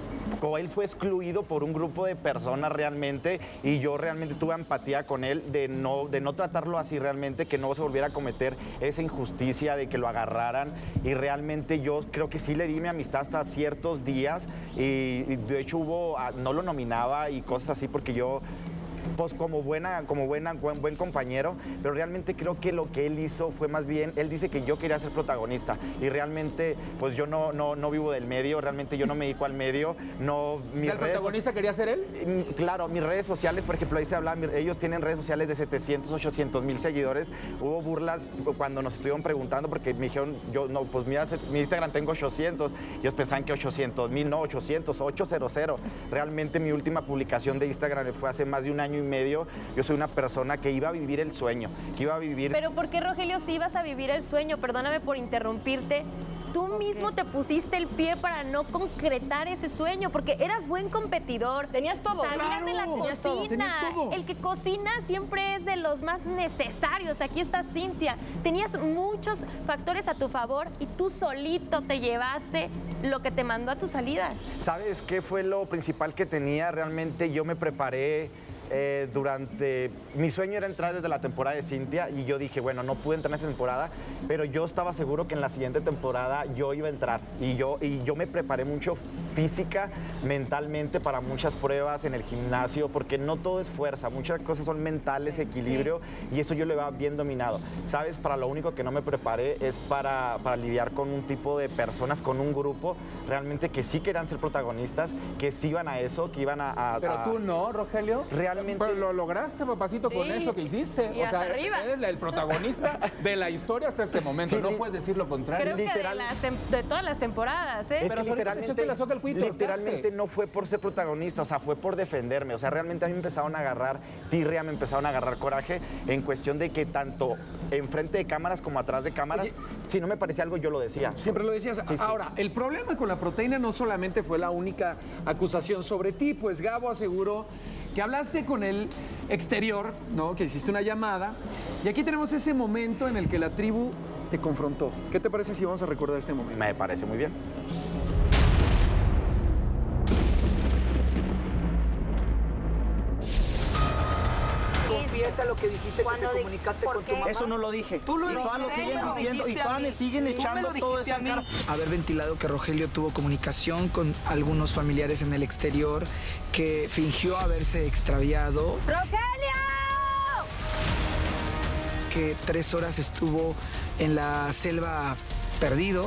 Él fue excluido por un grupo de personas realmente y yo realmente tuve empatía con él de no, de no tratarlo así realmente, que no se volviera a cometer esa injusticia de que lo agarraran y realmente yo creo que sí le di mi amistad hasta ciertos días y, y de hecho hubo, no lo nominaba y cosas así porque yo... pues como buena, como buena, buen, buen compañero, pero realmente creo que lo que él hizo fue más bien, él dice que yo quería ser protagonista y realmente pues yo no, no, no vivo del medio, realmente yo no me dedico al medio, no... Mis ¿El protagonista quería ser él? Claro, mis redes sociales, por ejemplo, ahí se habla, ellos tienen redes sociales de setecientos, ochocientos mil seguidores, hubo burlas cuando nos estuvieron preguntando porque me dijeron, yo no, pues mira, mi Instagram tengo ochocientos, ellos pensaban que ochocientos mil, no, ochocientos, ochocientos, realmente mi última publicación de Instagram fue hace más de un año y medio, yo soy una persona que iba a vivir el sueño, que iba a vivir... Pero ¿por qué, Rogelio, si ibas a vivir el sueño? Perdóname por interrumpirte. Tú mismo te pusiste el pie para no concretar ese sueño, porque eras buen competidor. Tenías todo. Salías Claro, de la tenías todo, cocina. tenías todo. El que cocina siempre es de los más necesarios. Aquí está Cintia. Tenías muchos factores a tu favor y tú solito te llevaste lo que te mandó a tu salida. ¿Sabes qué fue lo principal que tenía? Realmente yo me preparé eh, durante... Mi sueño era entrar desde la temporada de Cintia y yo dije, bueno, no pude entrar en esa temporada, pero yo estaba seguro que en la siguiente temporada yo iba a entrar y yo, y yo me preparé mucho física, mentalmente para muchas pruebas en el gimnasio, porque no todo es fuerza, muchas cosas son mentales, equilibrio, sí. Y eso yo lo iba bien dominado. ¿Sabes? Para lo único que no me preparé es para, para lidiar con un tipo de personas, con un grupo realmente que sí querían ser protagonistas, que sí iban a eso, que iban a... a Pero a... tú no, Rogelio. Realmente... Pero lo lograste, papacito, Sí. con eso que hiciste. Y o hasta sea, arriba. eres el protagonista de la historia hasta este momento. Sí, no li- puedes decir lo contrario. Creo que de, las tem- de todas las temporadas, ¿eh? Es Pero que ahorita te echaste la soga al cuito, literalmente cortaste. no fue por ser protagonista, o sea, fue por defenderme. O sea, realmente a mí me empezaron a agarrar tirria, me empezaron a agarrar coraje en cuestión de que tanto enfrente de cámaras como atrás de cámaras, Oye, si no me parecía algo, yo lo decía. Siempre lo decías. Sí, sí. Ahora, el problema con la proteína no solamente fue la única acusación sobre ti, pues Gabo aseguró que hablaste con el exterior, ¿no? Que hiciste una llamada. Y aquí tenemos ese momento en el que la tribu te confrontó. ¿Qué te parece si vamos a recordar este momento? Me parece muy bien. Confiesa lo que dijiste que te comunicaste con tu mamá. Eso no lo dije. Tú lo y todas lo dijiste, siguen me lo diciendo y dijiste a todas mí. me siguen Tú me echando lo todo dijiste eso a en mí. cara. Haber ventilado que Rogelio tuvo comunicación con algunos familiares en el exterior, que fingió haberse extraviado, ¡Rogelio! que tres horas estuvo en la selva perdido.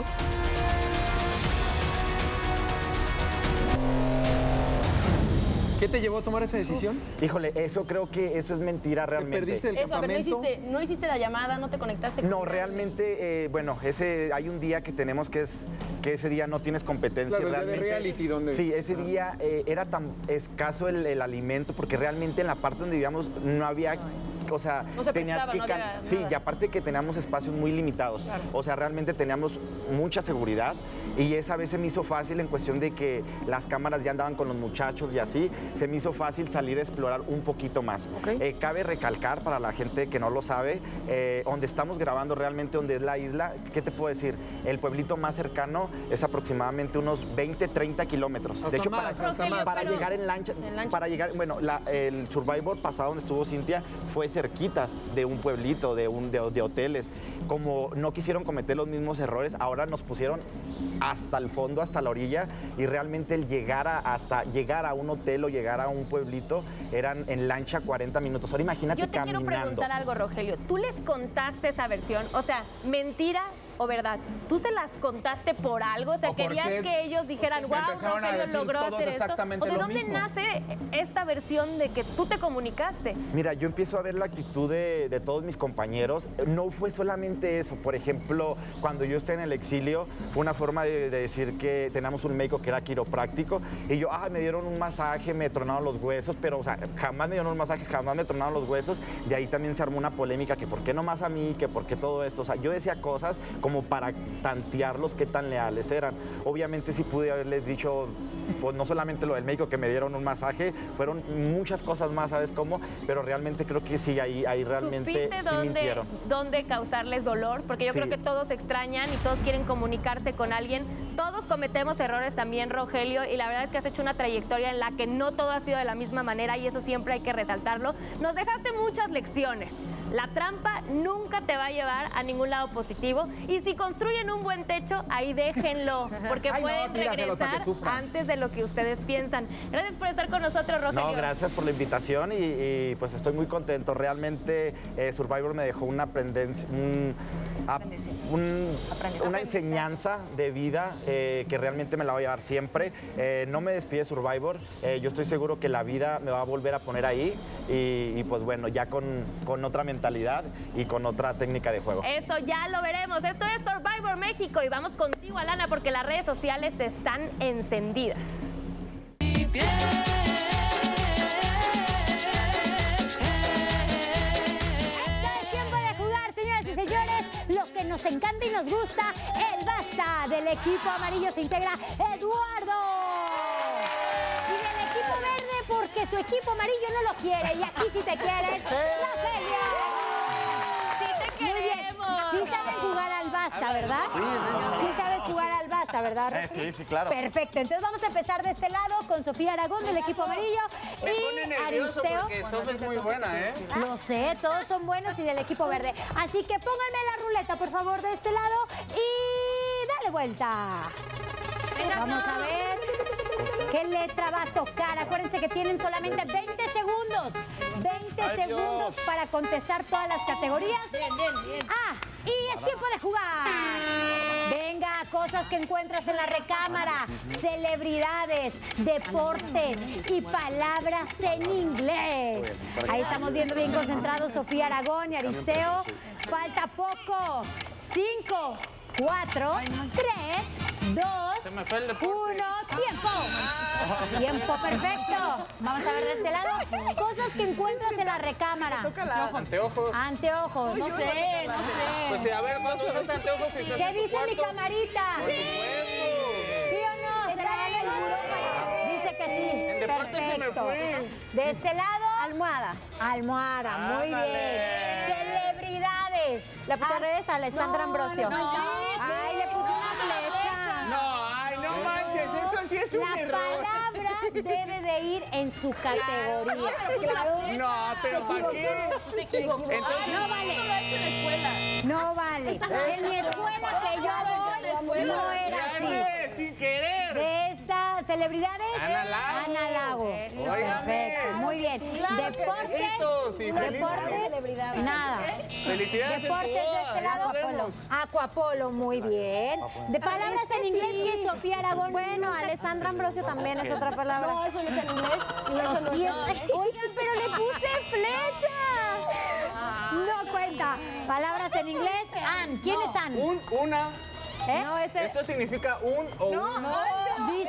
¿Qué te llevó a tomar esa decisión? Híjole, eso creo que eso es mentira realmente. perdiste el Eso, a ver, no campamento? hiciste, no hiciste la llamada, no te conectaste con No, nadie. realmente, eh, bueno, ese hay un día que tenemos que es que ese día no tienes competencia. Claro, el día de realmente. reality, donde- Sí, ese día eh, era tan escaso el, el alimento porque realmente en la parte donde vivíamos no había... O sea, No se tenías prestaba, que... no cal- había sí, nada. y aparte que teníamos espacios muy limitados. Claro. O sea, realmente teníamos mucha seguridad y esa vez se me hizo fácil en cuestión de que las cámaras ya andaban con los muchachos y así, se me hizo fácil salir a explorar un poquito más. Eh, cabe recalcar para la gente que no lo sabe, eh, donde estamos grabando realmente, donde es la isla, ¿qué te puedo decir? El pueblito más cercano es aproximadamente unos veinte, treinta kilómetros. Hasta de hecho, más, para, hasta más. para pero- llegar en lancha, en lancha. para llegar, bueno, la- el Survivor pasado donde estuvo Cintia fue cerquitas de un pueblito, de, un, de, de hoteles. Como no quisieron cometer los mismos errores, ahora nos pusieron hasta el fondo, hasta la orilla, y realmente el llegar a, hasta llegar a un hotel o llegar a un pueblito eran en lancha cuarenta minutos. Ahora imagínate Yo te caminando. quiero preguntar algo, Rogelio. ¿Tú les contaste esa versión? O sea, mentira o verdad? ¿Tú se las contaste por algo? O sea, ¿querías que ellos dijeran, wow, Rogelio logró hacer esto? ¿O de dónde mismo. nace esta versión de que tú te comunicaste? Mira, yo empiezo a ver la actitud de, de todos mis compañeros. No fue solamente eso. Por ejemplo, cuando yo estoy en el exilio, fue una forma de, de decir que teníamos un médico que era quiropráctico y yo, ah, me dieron un masaje, me tronaron los huesos, pero, o sea, jamás me dieron un masaje, jamás me tronaron los huesos. De ahí también se armó una polémica que por qué no más a mí, que por qué todo esto. O sea, yo decía cosas como para tantearlos qué tan leales eran. Obviamente sí pude haberles dicho, pues no solamente lo del médico que me dieron un masaje, fueron muchas cosas más, ¿sabes cómo? Pero realmente creo que sí, ahí, ahí realmente ¿Supiste sí dónde, mintieron. dónde causarles dolor? Porque yo Sí. creo que todos extrañan y todos quieren comunicarse con alguien. Todos cometemos errores también, Rogelio, y la verdad es que has hecho una trayectoria en la que no todo ha sido de la misma manera y eso siempre hay que resaltarlo. Nos dejaste muchas lecciones. La trampa nunca te va a llevar a ningún lado positivo y si construyen un buen techo, ahí déjenlo, porque Ay, no, pueden tíraselos para que regresar sufran. antes de lo que ustedes piensan. Gracias por estar con nosotros, Rogelio. No, gracias por la invitación y, y, pues estoy muy contento. Realmente eh, Survivor me dejó una aprendencia, un, ap- un- una enseñanza de vida eh, que realmente me la voy a llevar siempre. Eh, no me despide Survivor, eh, yo estoy seguro que la vida me va a volver a poner ahí y, y pues bueno, ya con, con otra mentalidad y con otra técnica de juego. Eso ya lo veremos. Esto es Survivor México y vamos contigo, Alana, porque las redes sociales están encendidas. Es tiempo de jugar, señoras y señores. Lo que nos encanta y nos gusta, el basta del equipo amarillo se integra Eduardo. Y del equipo verde, porque su equipo amarillo no lo quiere. Y aquí sí te quieren, Rogelio. Sí te Muy bien. queremos. Sí sabes jugar al basta, ¿verdad? Sí, sí, sí. Sí sabes jugar al basta, ¿verdad, Eh, Rogelio? sí, sí, claro. Perfecto. Entonces vamos a empezar de este lado con Sofía Aragón del equipo amarillo Me y pone nervioso Aristeo. porque Sof es muy buena, ¿eh? Lo sé, todos son buenos y del equipo verde. Así que pónganme la ruleta, por favor, de este lado y dale vuelta. Vamos a ver qué letra va a tocar. Acuérdense que tienen solamente veinte segundos. veinte Ay, segundos Dios. para contestar todas las categorías. Bien, bien, bien. Ah, y es tiempo de jugar. Venga, cosas que encuentras en la recámara, celebridades, deportes y palabras en inglés. Ahí estamos viendo bien concentrados Sofía Aragón y Aristeo. Falta poco. Cinco, cuatro, tres, dos, uno, tiempo. Tiempo perfecto. Vamos a ver de este lado. Cosas que encuentras en la recámara. Anteojos. Anteojos. No sé, no sé. Pues sí, a ver, ¿cuándo usas anteojos si estás ¿Qué en tu dice mi cuarto? camarita? Por supuesto. ¿Sí o no? ¿Se la dan el muro para- Dice que sí. En deporte se me Perfecto. fue. De este lado. Almohada. Almohada, muy Ándale. bien. Celebridades. La puse al revés, Alessandra No, Ambrosio. no, no. Ay, le puse una flecha. No, ay, no manches, eso sí es un La error. palabra debe de ir en su categoría. No, pero ¿para qué? Se equivocó. Entonces- no vale. No vale. En mi escuela que yo voy no era Gané, así. sin querer. De estas celebridades, Ana Lago. Ana Lago. Eso. Óigame. Perfecto, muy bien. Claro que Deportes, besitos y deportes, felices. nada. Felicidades en Deportes tu de boda, este ya lado, nos vemos. Aquapolo, muy bien. De palabras en inglés, ¿qué es Sofía Aragón? Bueno, Alessandra Ambrosio también es otra palabra. No, eso no está en inglés. Lo siento. Oigan, pero le puse flecha. No cuenta. Palabras en inglés. Ann. ¿Quién es Ann? Un, una. ¿Eh? No, ese ¿Esto significa un o uno? Dice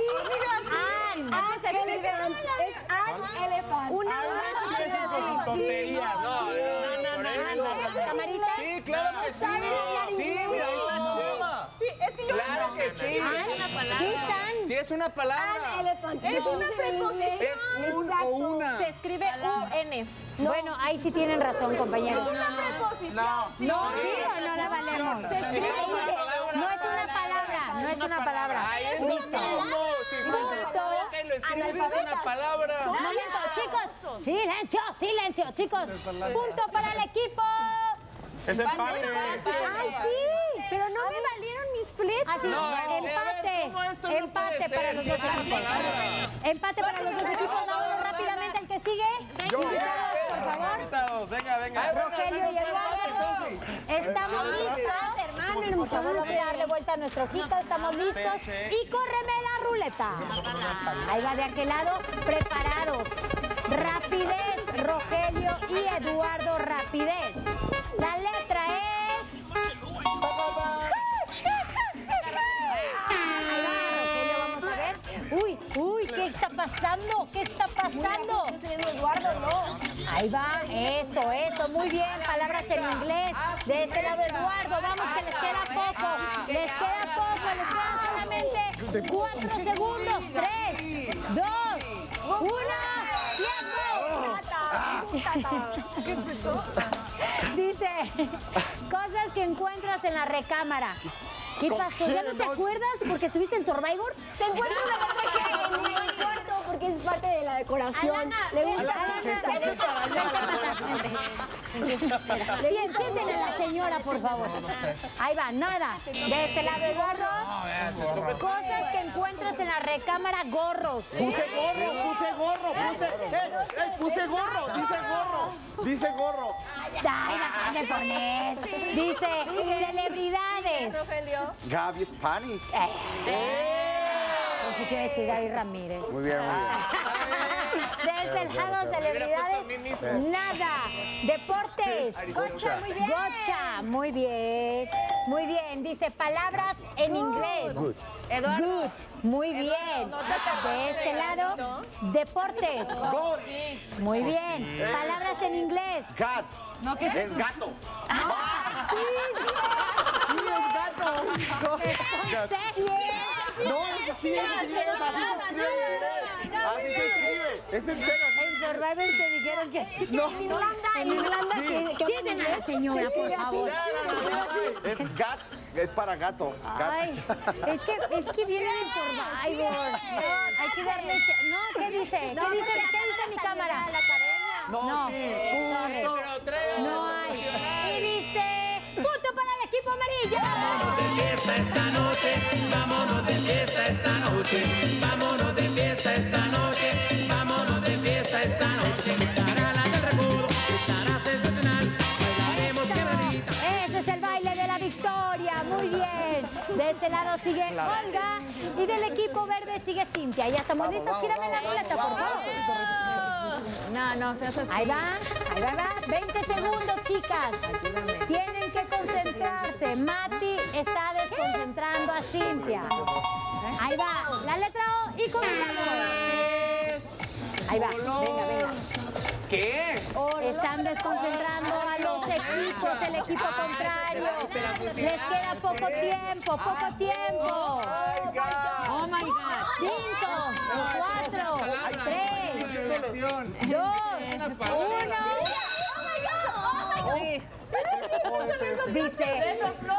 Ann. Ah, se escribe Es Ann Elefant. Una Sus tonterías. No, no, no, por eso. ¿Camarita? Sí, claro que sí. Sí, mira, ahí está Chema. Sí, es que yo... Claro que sí. ¿Qué es Ann? Sí, es una palabra. Es una preposición. Es un o una. Se escribe U N. Bueno, ahí sí tienen razón, compañeros. Es una preposición. No. sí. No, sí o no la valemos. Se escribe Ahí una dice, palabra. no es una palabra, no es una palabra. Ay, es lo Listo. mismo. Si se Punto. equivoca y lo escribes es una palabra. Momento, chicos. Silencio, silencio, chicos. Punto para el equipo. Es empate. Ay, sí, pero no me valieron mis flechas. Así, No, a ver, empate. ¿cómo esto no empate puede para ser? los Sí, dos es una equipos. palabra. Empate para los dos equipos. Vámonos rápidamente al que sigue. Yo. Invitados, por favor. Invitados, venga, venga. Rogelio y Eduardo. Estamos listos. ganen, por favor, vamos a darle vuelta a nuestro ojito, estamos listos. Y córreme la ruleta. Ahí va de aquel lado, preparados. Rapidez, Rogelio y Eduardo, rapidez. La letra es... Ahí va, Rogelio, vamos a ver. Uy, uy, ¿qué está pasando? ¿Qué está pasando? Eduardo, no. Ahí va, eso, eso, muy bien. Palabras en inglés. De este lado, Eduardo, vamos que les queda poco. Les queda poco, les quedan solamente cuatro segundos. Tres, dos, uno. ¡Tiempo! ¿Qué es eso? Dice, cosas que encuentras en la recámara. ¿Qué pasó? ¿Ya no te acuerdas porque estuviste en Survivor? Se encuentra una letra G en mi cuarto porque es parte de la decoración. Alana, Le gusta Sí, sienten a la señora, por favor. Ahí va, nada. De este lado, Eduardo. Cosas que encuentras en la recámara, gorros. Puse gorro, puse gorro, puse... ¡Eh, eh, puse gorro! Dice gorro, dice gorro. Ay, la acabas de poner. Dice, celebridades. Gaby Spani. Pensé que iba a decir Gaby Ramírez. Muy bien, muy bien. Desde el lado, celebridades, nada. Deportes. Gocha. Muy bien. Gocha, muy bien. Muy bien. Dice palabras en inglés. Good. Eduardo. Good. Muy bien. De este lado, deportes. Muy bien. Palabras en inglés. Gat. No, ¿qué es Es eso? gato. Ah, sí, Sí, es gato. No, no, es así, es así, es así se escribe. Así se escribe. Es en serio. En Survivor te dijeron que... No. En Irlanda, en Irlanda, Sí. que... Sienten a la señora, por favor. Es gat, es para gato. Gat. Ay, es que, es que viene del Survivor. Hay que darle... cha- No, ¿qué dice? ¿Qué dice, ¿qué dice mi cámara? No, No, sí. sorry. No hay. Y dice... ¡Punto para el equipo amarillo! Vámonos de fiesta esta noche, vámonos de fiesta esta noche, vámonos de fiesta esta noche, vámonos de fiesta esta noche. Estará la del recodo, estará sensacional, bailaremos quebradita. Ese es el baile de la victoria, muy bien. De este lado sigue Olga y del equipo verde sigue Cintia. Ya estamos listos, gírame la ruleta, por favor. No, no, seas así. Ahí va, ahí va, va. veinte segundos, chicas. Tienen que concentrarse. Mati está desconcentrando a Cintia. Ahí va, la letra O y comenzamos. Ahí va, venga, venga. ¿Qué? Están desconcentrando a los equipos, el equipo contrario. Les queda poco tiempo, poco tiempo. Oh my God. Cinco, cuatro, tres, dos, uno. Dice,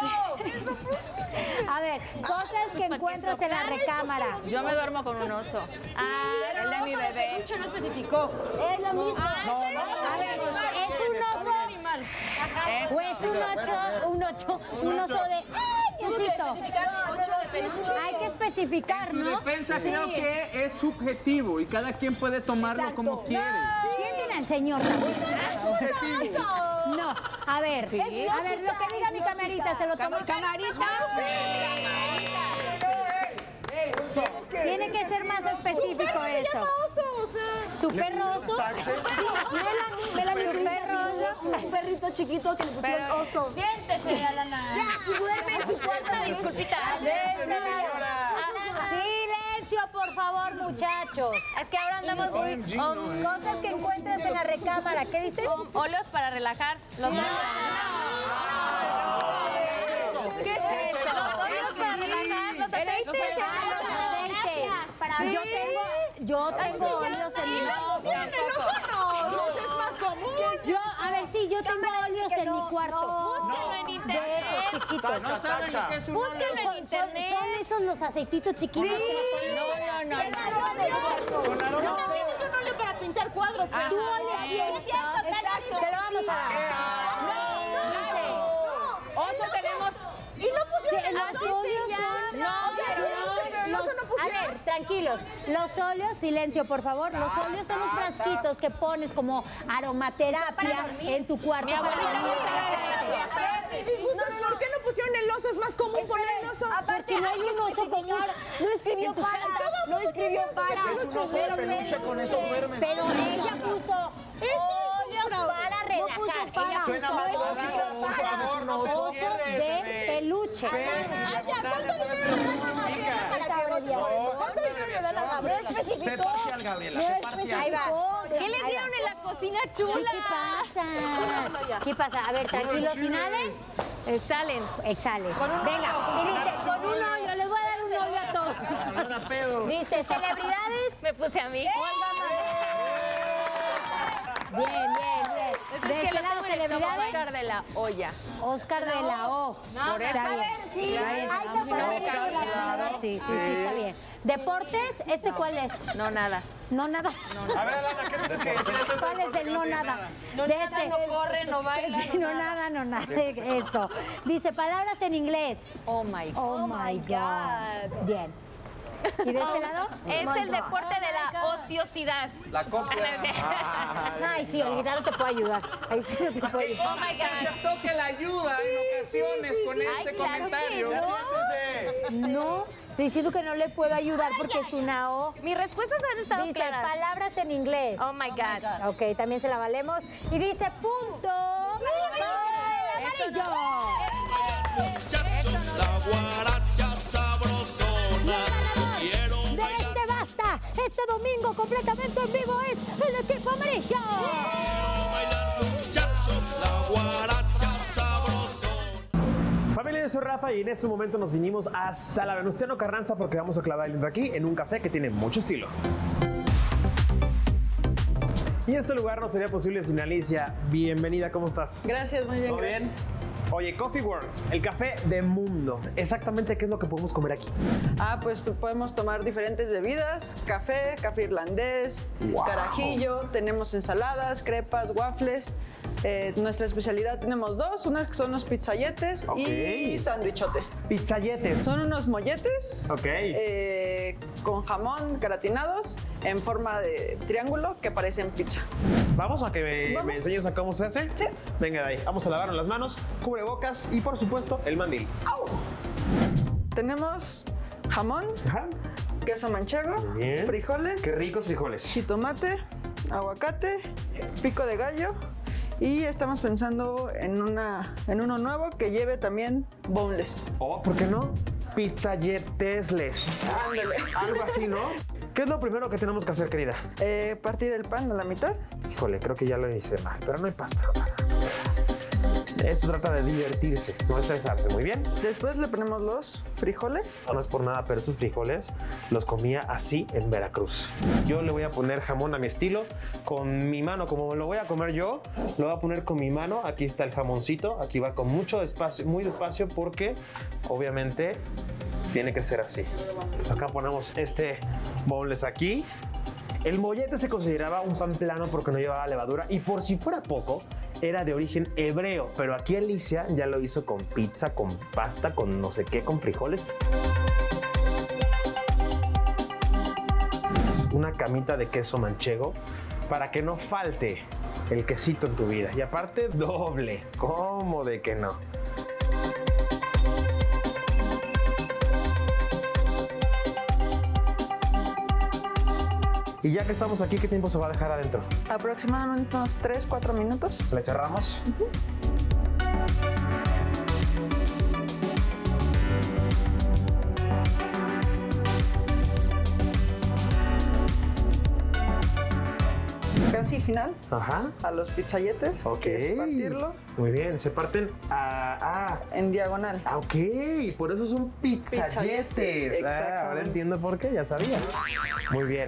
a ver, cosas que encuentras en la recámara. Yo me duermo con un oso. Ah, el de mi bebé. Lucho no especificó. Es lo mismo. A ver, es un oso. O es un ocho, un ocho, un oso de. ¡Ay, Diosito! Hay que especificar, En su ¿no? defensa Sí. creo que es subjetivo y cada quien puede tomarlo como quiere. Sienten al señor también. No, a ver, Sí. a ver, lo que diga mi camarita, se lo tomo. ¿Camarita? Tiene que ser más específico eso. ¿Su perro oso? Melanie, Melanie, ¿Su perro oso? un perrito chiquito que le pusieron oso. Siéntese, Alana. Ya, duerme en su cuarto. Una disculpita. Silencio, por favor, muchachos. Es que ahora andamos muy... Con cosas que encuentras en la recámara. ¿Qué dice? Óleos para relajar los ojos. ¿Qué es eso? Los óleos para relajar los aceites. Ah, los aceites. Sí. Yo tengo, yo tengo óleos en mi No, es más común. Yo, a ver, sí, yo tengo óleos en mi cuarto. Búsquenlo en internet. De esos chiquitos. No saben ni qué es un Búsquenlo Son, en son, internet. son esos los aceititos chiquitos. que le ponen- No, no, no. Yo también uso un óleo para pintar cuadros. Ah, Tú oles bien. Sí, es cierto, Melanie. Se lo vamos a dar. No, oso tenemos... Y no pusieron Sí, el los oso. óleos son... No, o sea, sí, pero el oso no A pusieron. ver, tranquilos. Los óleos, silencio, por favor. Los óleos son los frasquitos que pones como aromaterapia en tu cuarto para dormir. ¿Por qué no pusieron el oso? Es más común poner el oso. Porque no hay un oso común. No escribió para. No escribió para. Pero peluche, con eso duermes. Pero ella puso óleos para relajar. Ella puso oso de peluche. ¿Cuánto dinero le dan a Gabriela? No especificó. Sé parcial, Gabriela, sé parcial. Ahí va. ¿Qué les dieron en la cocina chula? ¿Qué pasa? ¿Qué pasa? A ver, tranquilos, inhalen. Exhalen. Exhalen. Venga, y dice, con un hoyo, les voy a dar un hoyo a todos. Dice, celebridades. Me puse a mí. Bien, bien, bien. Es ¿De que este lo lado tengo en el estómago. celebridades? Oscar de la olla. Oscar de la O. No, Por eso. está bien. Sí, Ya ahí es, está vamos por a ahí. buscar. Sí, sí, sí, está bien. Deportes, ¿este cuál es? No, nada. No, nada. A ver, Alana, ¿qué tienes que decir? ¿Cuál es el no nada? No De nada, este. no corre, no baila, Sí, no nada, no nada. Eso. Dice palabras en inglés. Oh my God. Oh my God. Bien. ¿Y de este lado? Es el deporte de la ociosidad. La copia. Ay, sí, Olguita, no te puedo ayudar. Ahí sí no te puedo ayudar. Oh my God. Aceptó que la ayuda en ocasiones con ese Ay, claro comentario. que No, no. Estoy diciendo que no le puedo ayudar porque es una O. Mis respuestas han estado Dice claras. palabras en inglés. Oh my God. Ok, también se la valemos. Y dice punto para el amarillo. La guaracha sabrosona. Quiero De este basta, este domingo completamente en vivo es el equipo amarillo. bailar muchachos, la guaracha sabrosona. Familia, yo soy Rafa y en este momento nos vinimos hasta la Venustiano Carranza porque vamos a clavar el dedo aquí en un café que tiene mucho estilo. Y este lugar no sería posible sin Alicia. Bienvenida, ¿cómo estás? Gracias, muy bien, ¿Todo gracias. bien? Oye, Coffee World, el café de mundo. Exactamente, ¿qué es lo que podemos comer aquí? Ah, pues podemos tomar diferentes bebidas, café, café irlandés, Wow. carajillo, tenemos ensaladas, crepas, waffles. Eh, nuestra especialidad tenemos dos, unas que son los pizzalletes Ok. y sandwichote. Pizzalletes. Son unos molletes Ok. eh, con jamón gratinados en forma de triángulo que parecen pizza. Vamos a que me, Vamos. me enseñes a cómo se hace. Sí. Venga de ahí. Vamos a lavarnos las manos, cubrebocas y por supuesto el mandil. Tenemos jamón, Ajá. queso manchego, Muy bien. frijoles, Qué ricos frijoles. jitomate, aguacate, pico de gallo y estamos pensando en, una, en uno nuevo que lleve también boneless. Oh, ¿por qué no? Pizzalletesles. Ándale. Algo así, ¿no? ¿Qué es lo primero que tenemos que hacer, querida? Eh, partir el pan a la mitad. Híjole, creo que ya lo hice mal, pero no hay pasta. Esto trata de divertirse, no estresarse. Muy bien. Después le ponemos los frijoles. No es por nada, pero esos frijoles los comía así en Veracruz. Yo le voy a poner jamón a mi estilo, con mi mano, como lo voy a comer yo, lo voy a poner con mi mano. Aquí está el jamoncito, aquí va con mucho despacio, muy despacio, porque obviamente tiene que ser así. Pues acá ponemos este boneless aquí. El mollete se consideraba un pan plano porque no llevaba levadura y por si fuera poco, era de origen hebreo, pero aquí Alicia ya lo hizo con pizza, con pasta, con no sé qué, con frijoles. Una camita de queso manchego para que no falte el quesito en tu vida. Y aparte, doble. ¿Cómo de que no? Y ya que estamos aquí, ¿qué tiempo se va a dejar adentro? Aproximadamente unos tres, cuatro minutos. ¿Le cerramos? Uh-huh. Casi final. Ajá. A los pizzalletes, Ok. que es partirlo Muy bien, se parten a, ah, en diagonal. ah, ok, por eso son pizzalletes. Pizzalletes, Ah, ahora exactamente. entiendo por qué, ya sabía. Muy bien.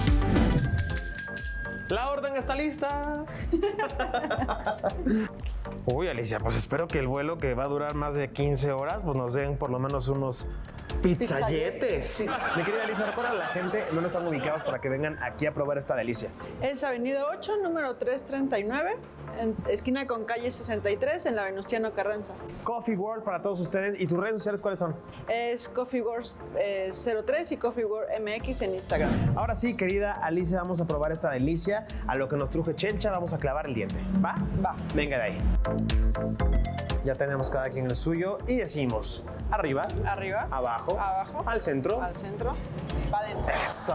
La orden está lista. Uy, Alicia, pues espero que el vuelo que va a durar más de quince horas, pues nos den por lo menos unos pizzayetes. Mi querida Alicia, recuerda a la gente dónde están ubicados para que vengan aquí a probar esta delicia. Es Avenida ocho, número trescientos treinta y nueve, en esquina con calle sesenta y tres, en la Venustiano Carranza. Coffee World para todos ustedes. ¿Y tus redes sociales cuáles son? Es Coffee World eh, cero tres y Coffee World M X en Instagram. Ahora sí, querida Alicia, vamos a probar esta delicia. A lo que nos truje Chencha, vamos a clavar el diente. ¿Va? Va. Venga de ahí. Ya tenemos cada quien el suyo y decimos arriba, arriba, abajo, abajo, al centro, al centro, va adentro. Eso.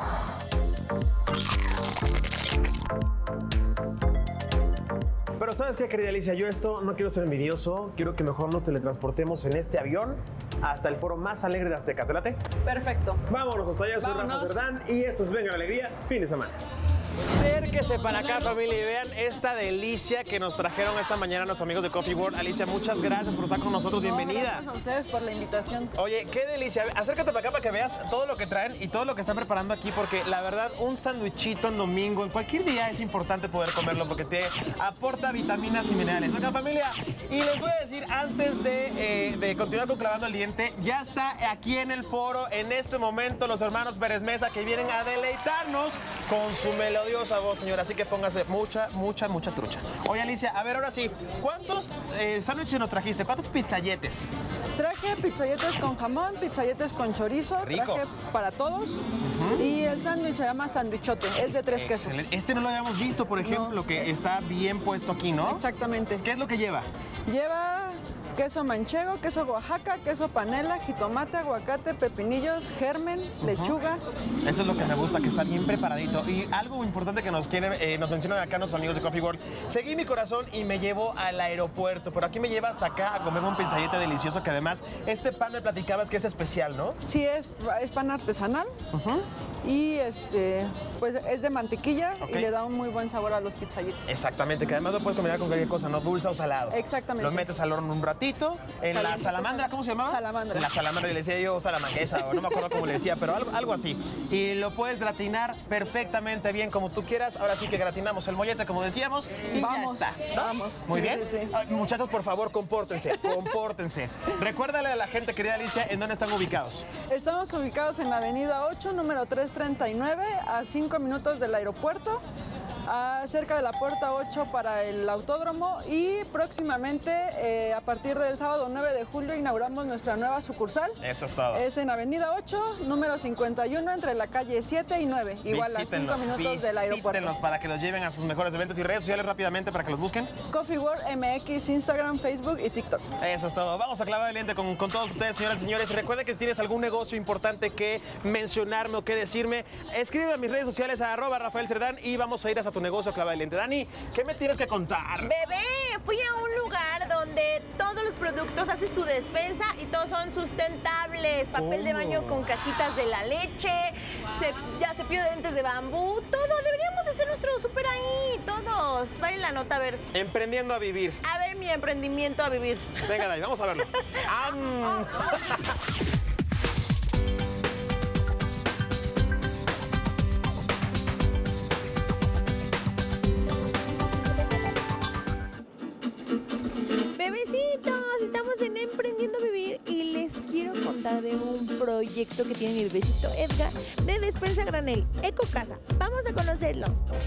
Pero ¿sabes qué, querida Alicia? Yo esto no quiero ser envidioso, quiero que mejor nos teletransportemos en este avión hasta el foro más alegre de Azteca. ¿Te late? Perfecto. Vámonos hasta allá, soy Rafa Cerdán y esto es Venga la Alegría, fin de semana. Acérquese para acá, familia, y vean esta delicia que nos trajeron esta mañana nuestros amigos de Coffee World. Alicia, muchas gracias por estar con nosotros. Bienvenida. Gracias a ustedes por la invitación. Oye, qué delicia. Acércate para acá para que veas todo lo que traen y todo lo que están preparando aquí, porque la verdad, un sándwichito en domingo, en cualquier día es importante poder comerlo porque te aporta vitaminas y minerales. Acá, familia, y les voy a decir, antes de, eh, de continuar con Clavando el Diente, ya está aquí en el foro, en este momento, los hermanos Pérez Mesa, que vienen a deleitarnos con su melodiosa voz, señora. Así que póngase mucha, mucha, mucha trucha. Oye, Alicia, a ver, ahora sí, ¿cuántos eh, sándwiches nos trajiste? ¿Cuántos pizzayetes? Traje pizzayetes con jamón, pizzayetes con chorizo, Rico. Traje para todos. Uh-huh. Y el sándwich se llama sandwichote, es de tres Excelente. quesos. Este no lo habíamos visto, por ejemplo, No. que está bien puesto aquí, ¿no? Exactamente. ¿Qué es lo que lleva? Lleva queso manchego, queso Oaxaca, queso panela, jitomate, aguacate, pepinillos, germen, uh-huh. lechuga. Eso es lo que me gusta, que está bien preparadito. Y algo importante que nos quieren, eh, nos mencionan acá nuestros amigos de Coffee World. Seguí mi corazón y me llevo al aeropuerto, pero aquí me lleva hasta acá a comer un pizzayete delicioso, que además este pan me platicabas que es especial, ¿no? Sí, es, es pan artesanal. Uh-huh. Y este, pues es de mantequilla, okay. Y le da un muy buen sabor a los pizzayetes. Exactamente, que además lo puedes combinar con cualquier cosa, ¿no? Dulce o salado. Exactamente. Los metes al horno un ratito. En Caliente, la salamandra, ¿cómo se llamaba? Salamandra. En la salamandra, le decía yo salamanquesa, o no me acuerdo cómo le decía, pero algo, algo así. Y lo puedes gratinar perfectamente bien, como tú quieras. Ahora sí que gratinamos el mollete, como decíamos, y vamos, ya está, ¿no? Vamos. Muy sí, bien. Sí, sí. Ay, muchachos, por favor, compórtense, compórtense. Recuérdale a la gente, querida Alicia, ¿en dónde están ubicados? Estamos ubicados en la avenida ocho, número trescientos treinta y nueve, a cinco minutos del aeropuerto. A cerca de la puerta ocho para el autódromo y próximamente eh, a partir del sábado nueve de julio inauguramos nuestra nueva sucursal. Esto es todo. Es en Avenida ocho, número cincuenta y uno, entre la calle siete y nueve, igual a cinco minutos del aeropuerto. Visítenlos para que los lleven a sus mejores eventos y redes sociales rápidamente para que los busquen. Coffee World M X, Instagram, Facebook y TikTok. Eso es todo. Vamos a clavar el diente con, con todos ustedes, señoras y señores. Recuerden que si tienes algún negocio importante que mencionarme o que decirme, escríbeme a mis redes sociales a arroba Rafael Cerdán y vamos a ir hasta tu negocio a clavar el diente. Dani, ¿qué me tienes que contar? Bebé, fui a un lugar donde todos los productos haces tu despensa y todos son sustentables. Papel ¿Cómo? de baño con cajitas de la leche, ce ya cepillo de dientes de bambú, todo. Deberíamos hacer nuestro súper ahí, todos. Vale la nota, a ver. Emprendiendo a vivir. A ver mi emprendimiento a vivir. Venga, Dani, vamos a verlo. ¡Am! Bebecitos, estamos en Emprendiendo a Vivir y les quiero contar de un proyecto que tiene mi bebecito Edgar de despensa granel, Eco Casa. Vamos a conocerlo.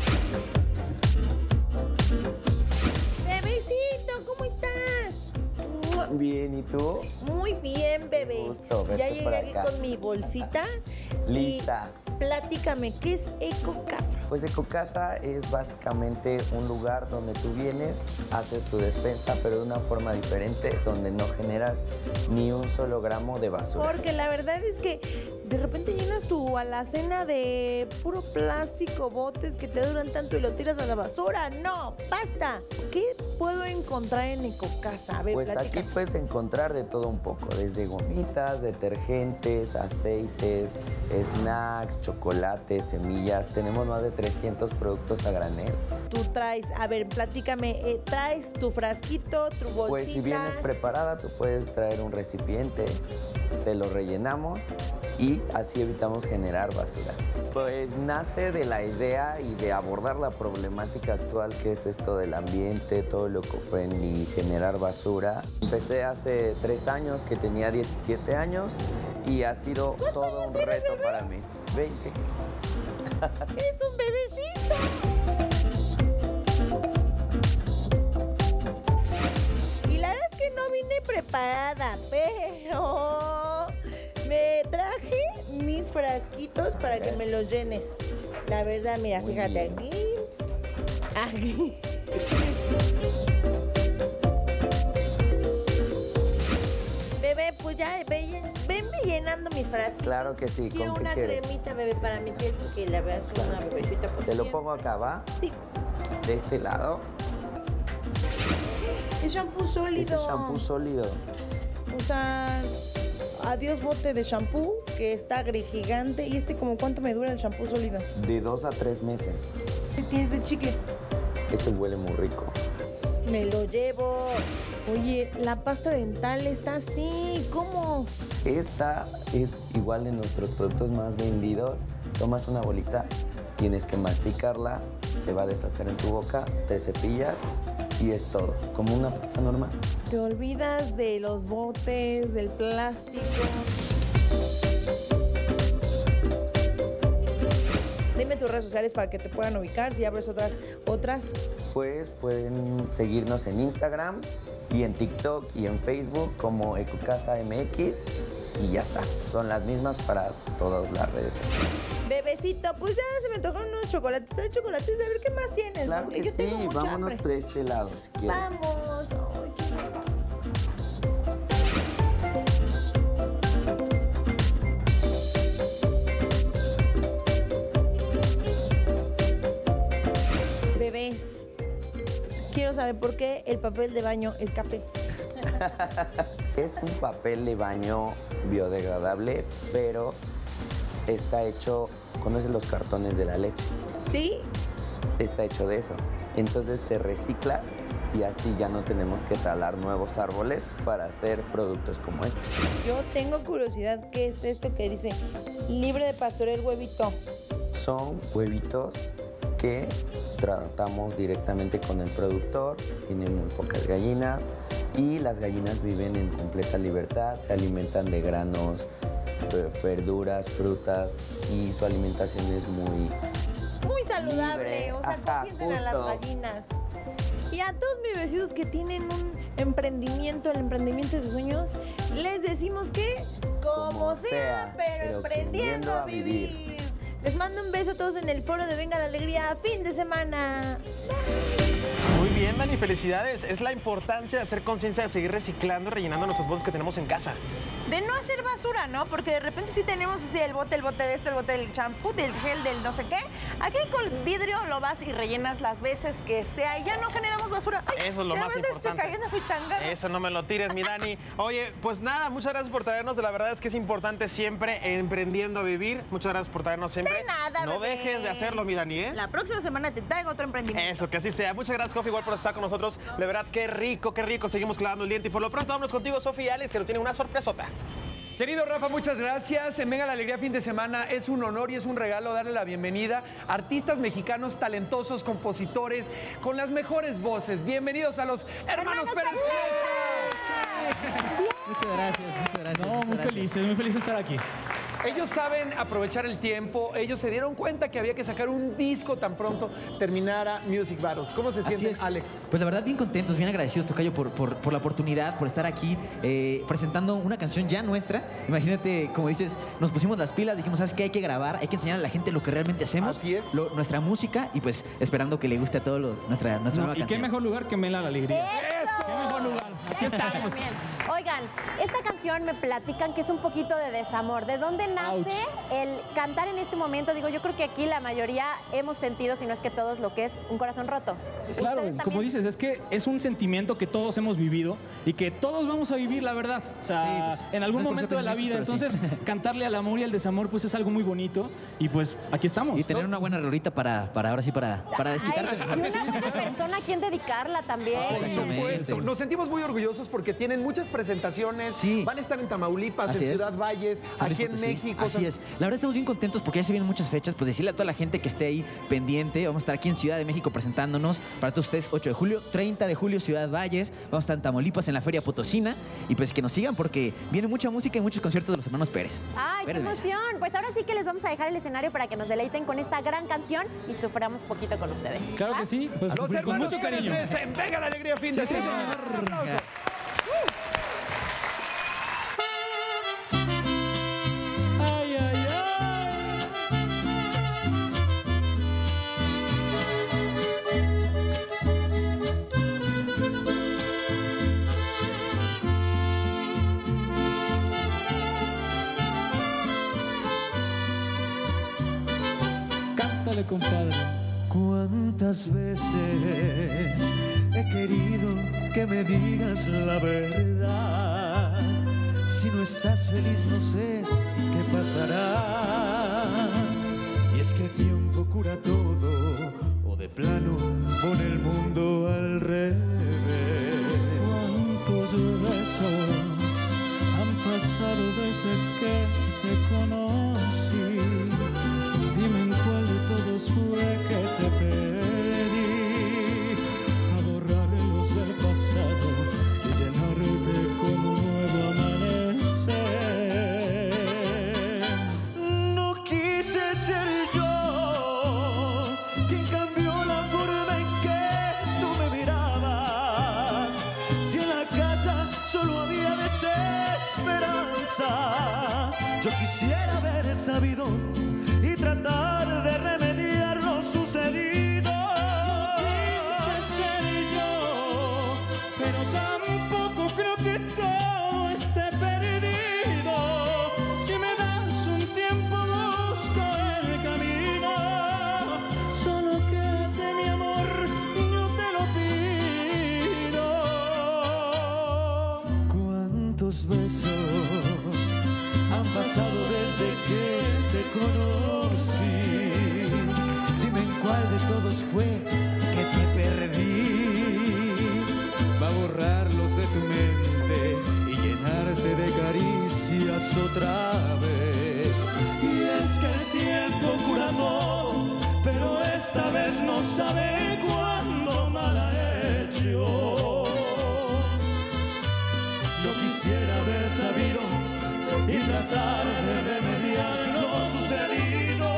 Bebecito, ¿cómo estás? Bien, ¿y tú? Muy bien, bebé. Gusto, ya vete llegué por aquí acá. con mi bolsita. Lista. Platícame, ¿qué es Eco Casa? Pues Eco Casa es básicamente un lugar donde tú vienes, haces tu despensa, pero de una forma diferente, donde no generas ni un solo gramo de basura. Porque la verdad es que de repente llenas tu alacena de puro plástico, botes que te duran tanto y lo tiras a la basura. No, basta. ¿Qué puedo encontrar en Eco Casa? A ver, Pues platica. aquí puedes encontrar de todo un poco, desde gomitas, detergentes, aceites, snacks, chocolates, semillas. Tenemos más de trescientos productos a granel. Tú traes, a ver, platícame, eh, traes tu frasquito, tu bolsita. Pues si vienes preparada, tú puedes traer un recipiente, te lo rellenamos y así evitamos generar basura. Pues nace de la idea y de abordar la problemática actual que es esto del ambiente, todo lo eco-friendly, generar basura. Empecé hace tres años, que tenía diecisiete años, y ha sido todo un reto para mí. veinte. ¡Es un bebecito! Y la verdad es que no vine preparada, pero me traje mis frasquitos para que me los llenes. La verdad, mira, muy fíjate bien. Aquí. Aquí. Bebé, pues ya ve, venme llenando mis frasquitos. Claro que sí. Quiero ¿con una qué quieres? cremita, bebé, para mi piel, porque la verdad es Claro una que sí. bebecita por Te lo siempre. pongo acá, ¿va? Sí. De este lado. Es shampoo sólido. Ese shampoo sólido. O sea, adiós bote de shampoo, que está gigante. ¿Y este como cuánto me dura el shampoo sólido? De dos a tres meses. ¿Qué tienes de chicle? Ese huele muy rico. Me lo llevo. Oye, la pasta dental está así. ¿Cómo? Esta es igual de nuestros productos más vendidos. Tomas una bolita, tienes que masticarla, se va a deshacer en tu boca, te cepillas y es todo, como una pasta normal. Te olvidas de los botes, del plástico. Dime tus redes sociales para que te puedan ubicar si abres otras. otras. Pues pueden seguirnos en Instagram y en TikTok y en Facebook como Ecocasa M X y ya está. Son las mismas para todas las redes sociales. Bebecito, pues ya se me tocaron unos chocolates. Trae chocolates, a ver qué más tienes. Claro porque que yo tengo sí, mucha vámonos hambre. por este lado si quieres. Vamos. Ay, qué rico. Bebés, quiero saber por qué el papel de baño es café. Es un papel de baño biodegradable, pero está hecho, ¿conoces los cartones de la leche? ¿Sí? Está hecho de eso. Entonces se recicla y así ya no tenemos que talar nuevos árboles para hacer productos como este. Yo tengo curiosidad, ¿qué es esto que dice libre de pastoreo el huevito? Son huevitos que tratamos directamente con el productor, tienen muy pocas gallinas y las gallinas viven en completa libertad, se alimentan de granos, verduras, frutas y su alimentación es muy... Muy saludable, Libre. o sea, Ajá, consienten a las justo. gallinas. Y a todos mis vecinos que tienen un emprendimiento, el emprendimiento de sus sueños, les decimos que como, Como sea, sea, pero, pero emprendiendo a vivir. Les mando un beso a todos en el foro de Venga la Alegría, fin de semana. Muy bien, Dani, felicidades. Es la importancia de hacer conciencia de seguir reciclando y rellenando nuestros botes que tenemos en casa. De no hacer basura, ¿no? Porque de repente sí tenemos así el bote, el bote de esto, el bote del champú, del gel, del no sé qué. Aquí con vidrio lo vas y rellenas las veces que sea y ya no generamos basura. Ay, Eso es lo ya más me estoy importante. cayendo mi changarro. Eso no me lo tires, mi Dani. Oye, pues nada, muchas gracias por traernos. La verdad es que es importante siempre emprendiendo a vivir. Muchas gracias por traernos siempre. De nada, No bebé. dejes de hacerlo, mi Dani, ¿eh? La próxima semana te traigo otro emprendimiento. Eso, que así sea. Muchas gracias, Cofi, igual por estar con nosotros. De verdad, qué rico, qué rico. Seguimos clavando el diente. Y por lo pronto, vámonos contigo, Sofía y Alex, que nos tienen una sorpresota. Querido Rafa, muchas gracias. En Venga la Alegría fin de semana es un honor y es un regalo darle la bienvenida a artistas mexicanos talentosos, compositores, con las mejores voces. Bienvenidos a los Hermanos Pérez. Muchas gracias, muchas gracias. No, muchas muy gracias. felices, muy feliz de estar aquí. Ellos saben aprovechar el tiempo, ellos se dieron cuenta que había que sacar un disco tan pronto terminara Music Battles. ¿Cómo se Así sienten, es. Alex? Pues la verdad, bien contentos, bien agradecidos, Tocayo, por, por, por la oportunidad, por estar aquí eh, presentando una canción ya nuestra. Imagínate, como dices, nos pusimos las pilas, dijimos, ¿sabes qué? Hay que grabar, hay que enseñar a la gente lo que realmente hacemos. Así es. lo- nuestra música y pues esperando que le guste a todo lo- nuestra, nuestra No, nueva y qué canción. mejor lugar que Mela la Alegría. ¡Eso! Qué mejor lugar. Aquí estamos. Bien. Oigan, esta canción me platican que es un poquito de desamor. ¿De dónde nace el cantar en este momento? Digo, yo creo que aquí la mayoría hemos sentido, si no es que todos, lo que es un corazón roto. Claro, ¿Ustedes como también? dices, es que es un sentimiento que todos hemos vivido y que todos vamos a vivir, la verdad. O sea, Sí, pues, en algún no es por momento de ser la vida. pesimistas, Entonces, pero cantarle al amor y al desamor, pues es algo muy bonito. Y pues aquí estamos. Y tener una buena rolita para, para ahora sí, para, para Ay, desquitarte. y una buena persona a quien dedicarla también. Por Exactamente. supuesto. Nos sentimos muy orgullosos orgullosos porque tienen muchas presentaciones. Sí. Van a estar en Tamaulipas, Así en es. Ciudad Valles, San Luis aquí en Potosí. México. Así es. La verdad estamos bien contentos porque ya se vienen muchas fechas. Pues decirle a toda la gente que esté ahí pendiente. Vamos a estar aquí en Ciudad de México presentándonos para todos ustedes. ocho de julio, treinta de julio, Ciudad Valles. Vamos a estar en Tamaulipas en la Feria Potosina. Y pues que nos sigan porque viene mucha música y muchos conciertos de los hermanos Pérez. ¡Ay, qué Pérez Mesa. emoción! Pues ahora sí que les vamos a dejar el escenario para que nos deleiten con esta gran canción y suframos poquito con ustedes. Claro que sí, pues A los sufrir con hermanos mucho cariño. Pérez, en Venga la Alegría fin de Sí, semana. señor. Un aplauso. Ay, ay, ay. Cántale, compadre. ¿Cuántas veces he querido que me digas la verdad? Si no estás feliz no sé qué pasará. Y es que el tiempo cura todo, o de plano pone el mundo al revés. ¿Cuántos besos han pasado desde que te conocí? Dime en cuál de todos fue que te pedí a borrarlos del pasado y llenarte con un nuevo amanecer. No quise ser yo quien cambió la forma en que tú me mirabas. Si en la casa solo había desesperanza, yo quisiera haber sabido y tratar de remediar lo sucedido. Quise ser yo, pero tampoco creo que todo esté perdido. Si me das un tiempo busco el camino. Solo quédate mi amor, yo te lo pido. ¿Cuántos besos han pasado desde que te conocí? Dime en cuál de todos fue que te perdí. Va a borrarlos de tu mente y llenarte de caricias otra vez. Y es que el tiempo cura todo, pero esta vez no sabe cuándo mal ha hecho. Yo quisiera haber sabido y tratar de remediar lo sucedido.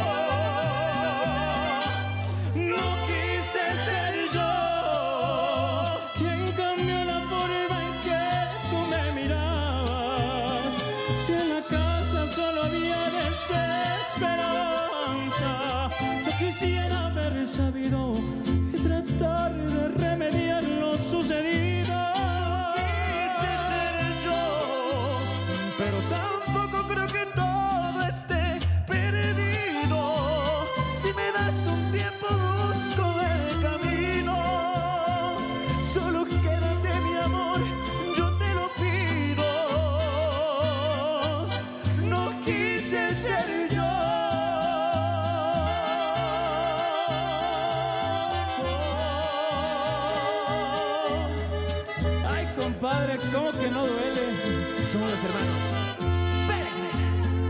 No quise ser yo ¿Quién cambió la forma en que tú me mirabas? Si en la casa solo había desesperanza, yo quisiera haber sabido y tratar de remediar lo sucedido. quise ser yo, pero tampoco creo que todo esté perdido. Si me das un tiempo busco el camino. Solo quédate mi amor, yo te lo pido. No quise ser yo. Ay, compadre, ¿cómo que no duele? Somos los hermanos Pérez Mesa.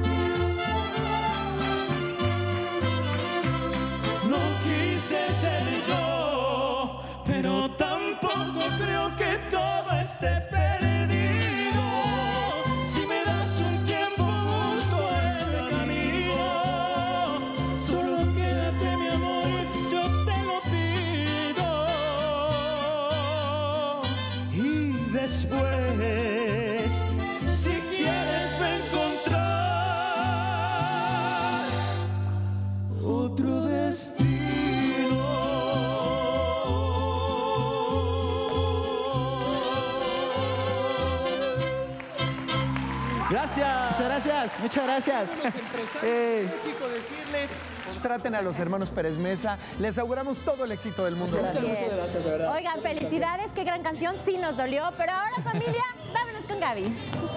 No quise ser yo, pero tampoco creo que todo esté perdido. Si me das un tiempo busco el camino. Solo quédate mi amor, yo te lo pido. Y después, si quieres me encontrar otro destino. Gracias. Muchas gracias. Muchas gracias. Los empresarios Eh. de México decirles, contraten a los hermanos Pérez Mesa. Les auguramos todo el éxito del mundo. Así es. Oigan, felicidades, qué gran canción, sí nos dolió, pero ahora familia, vámonos con Gaby.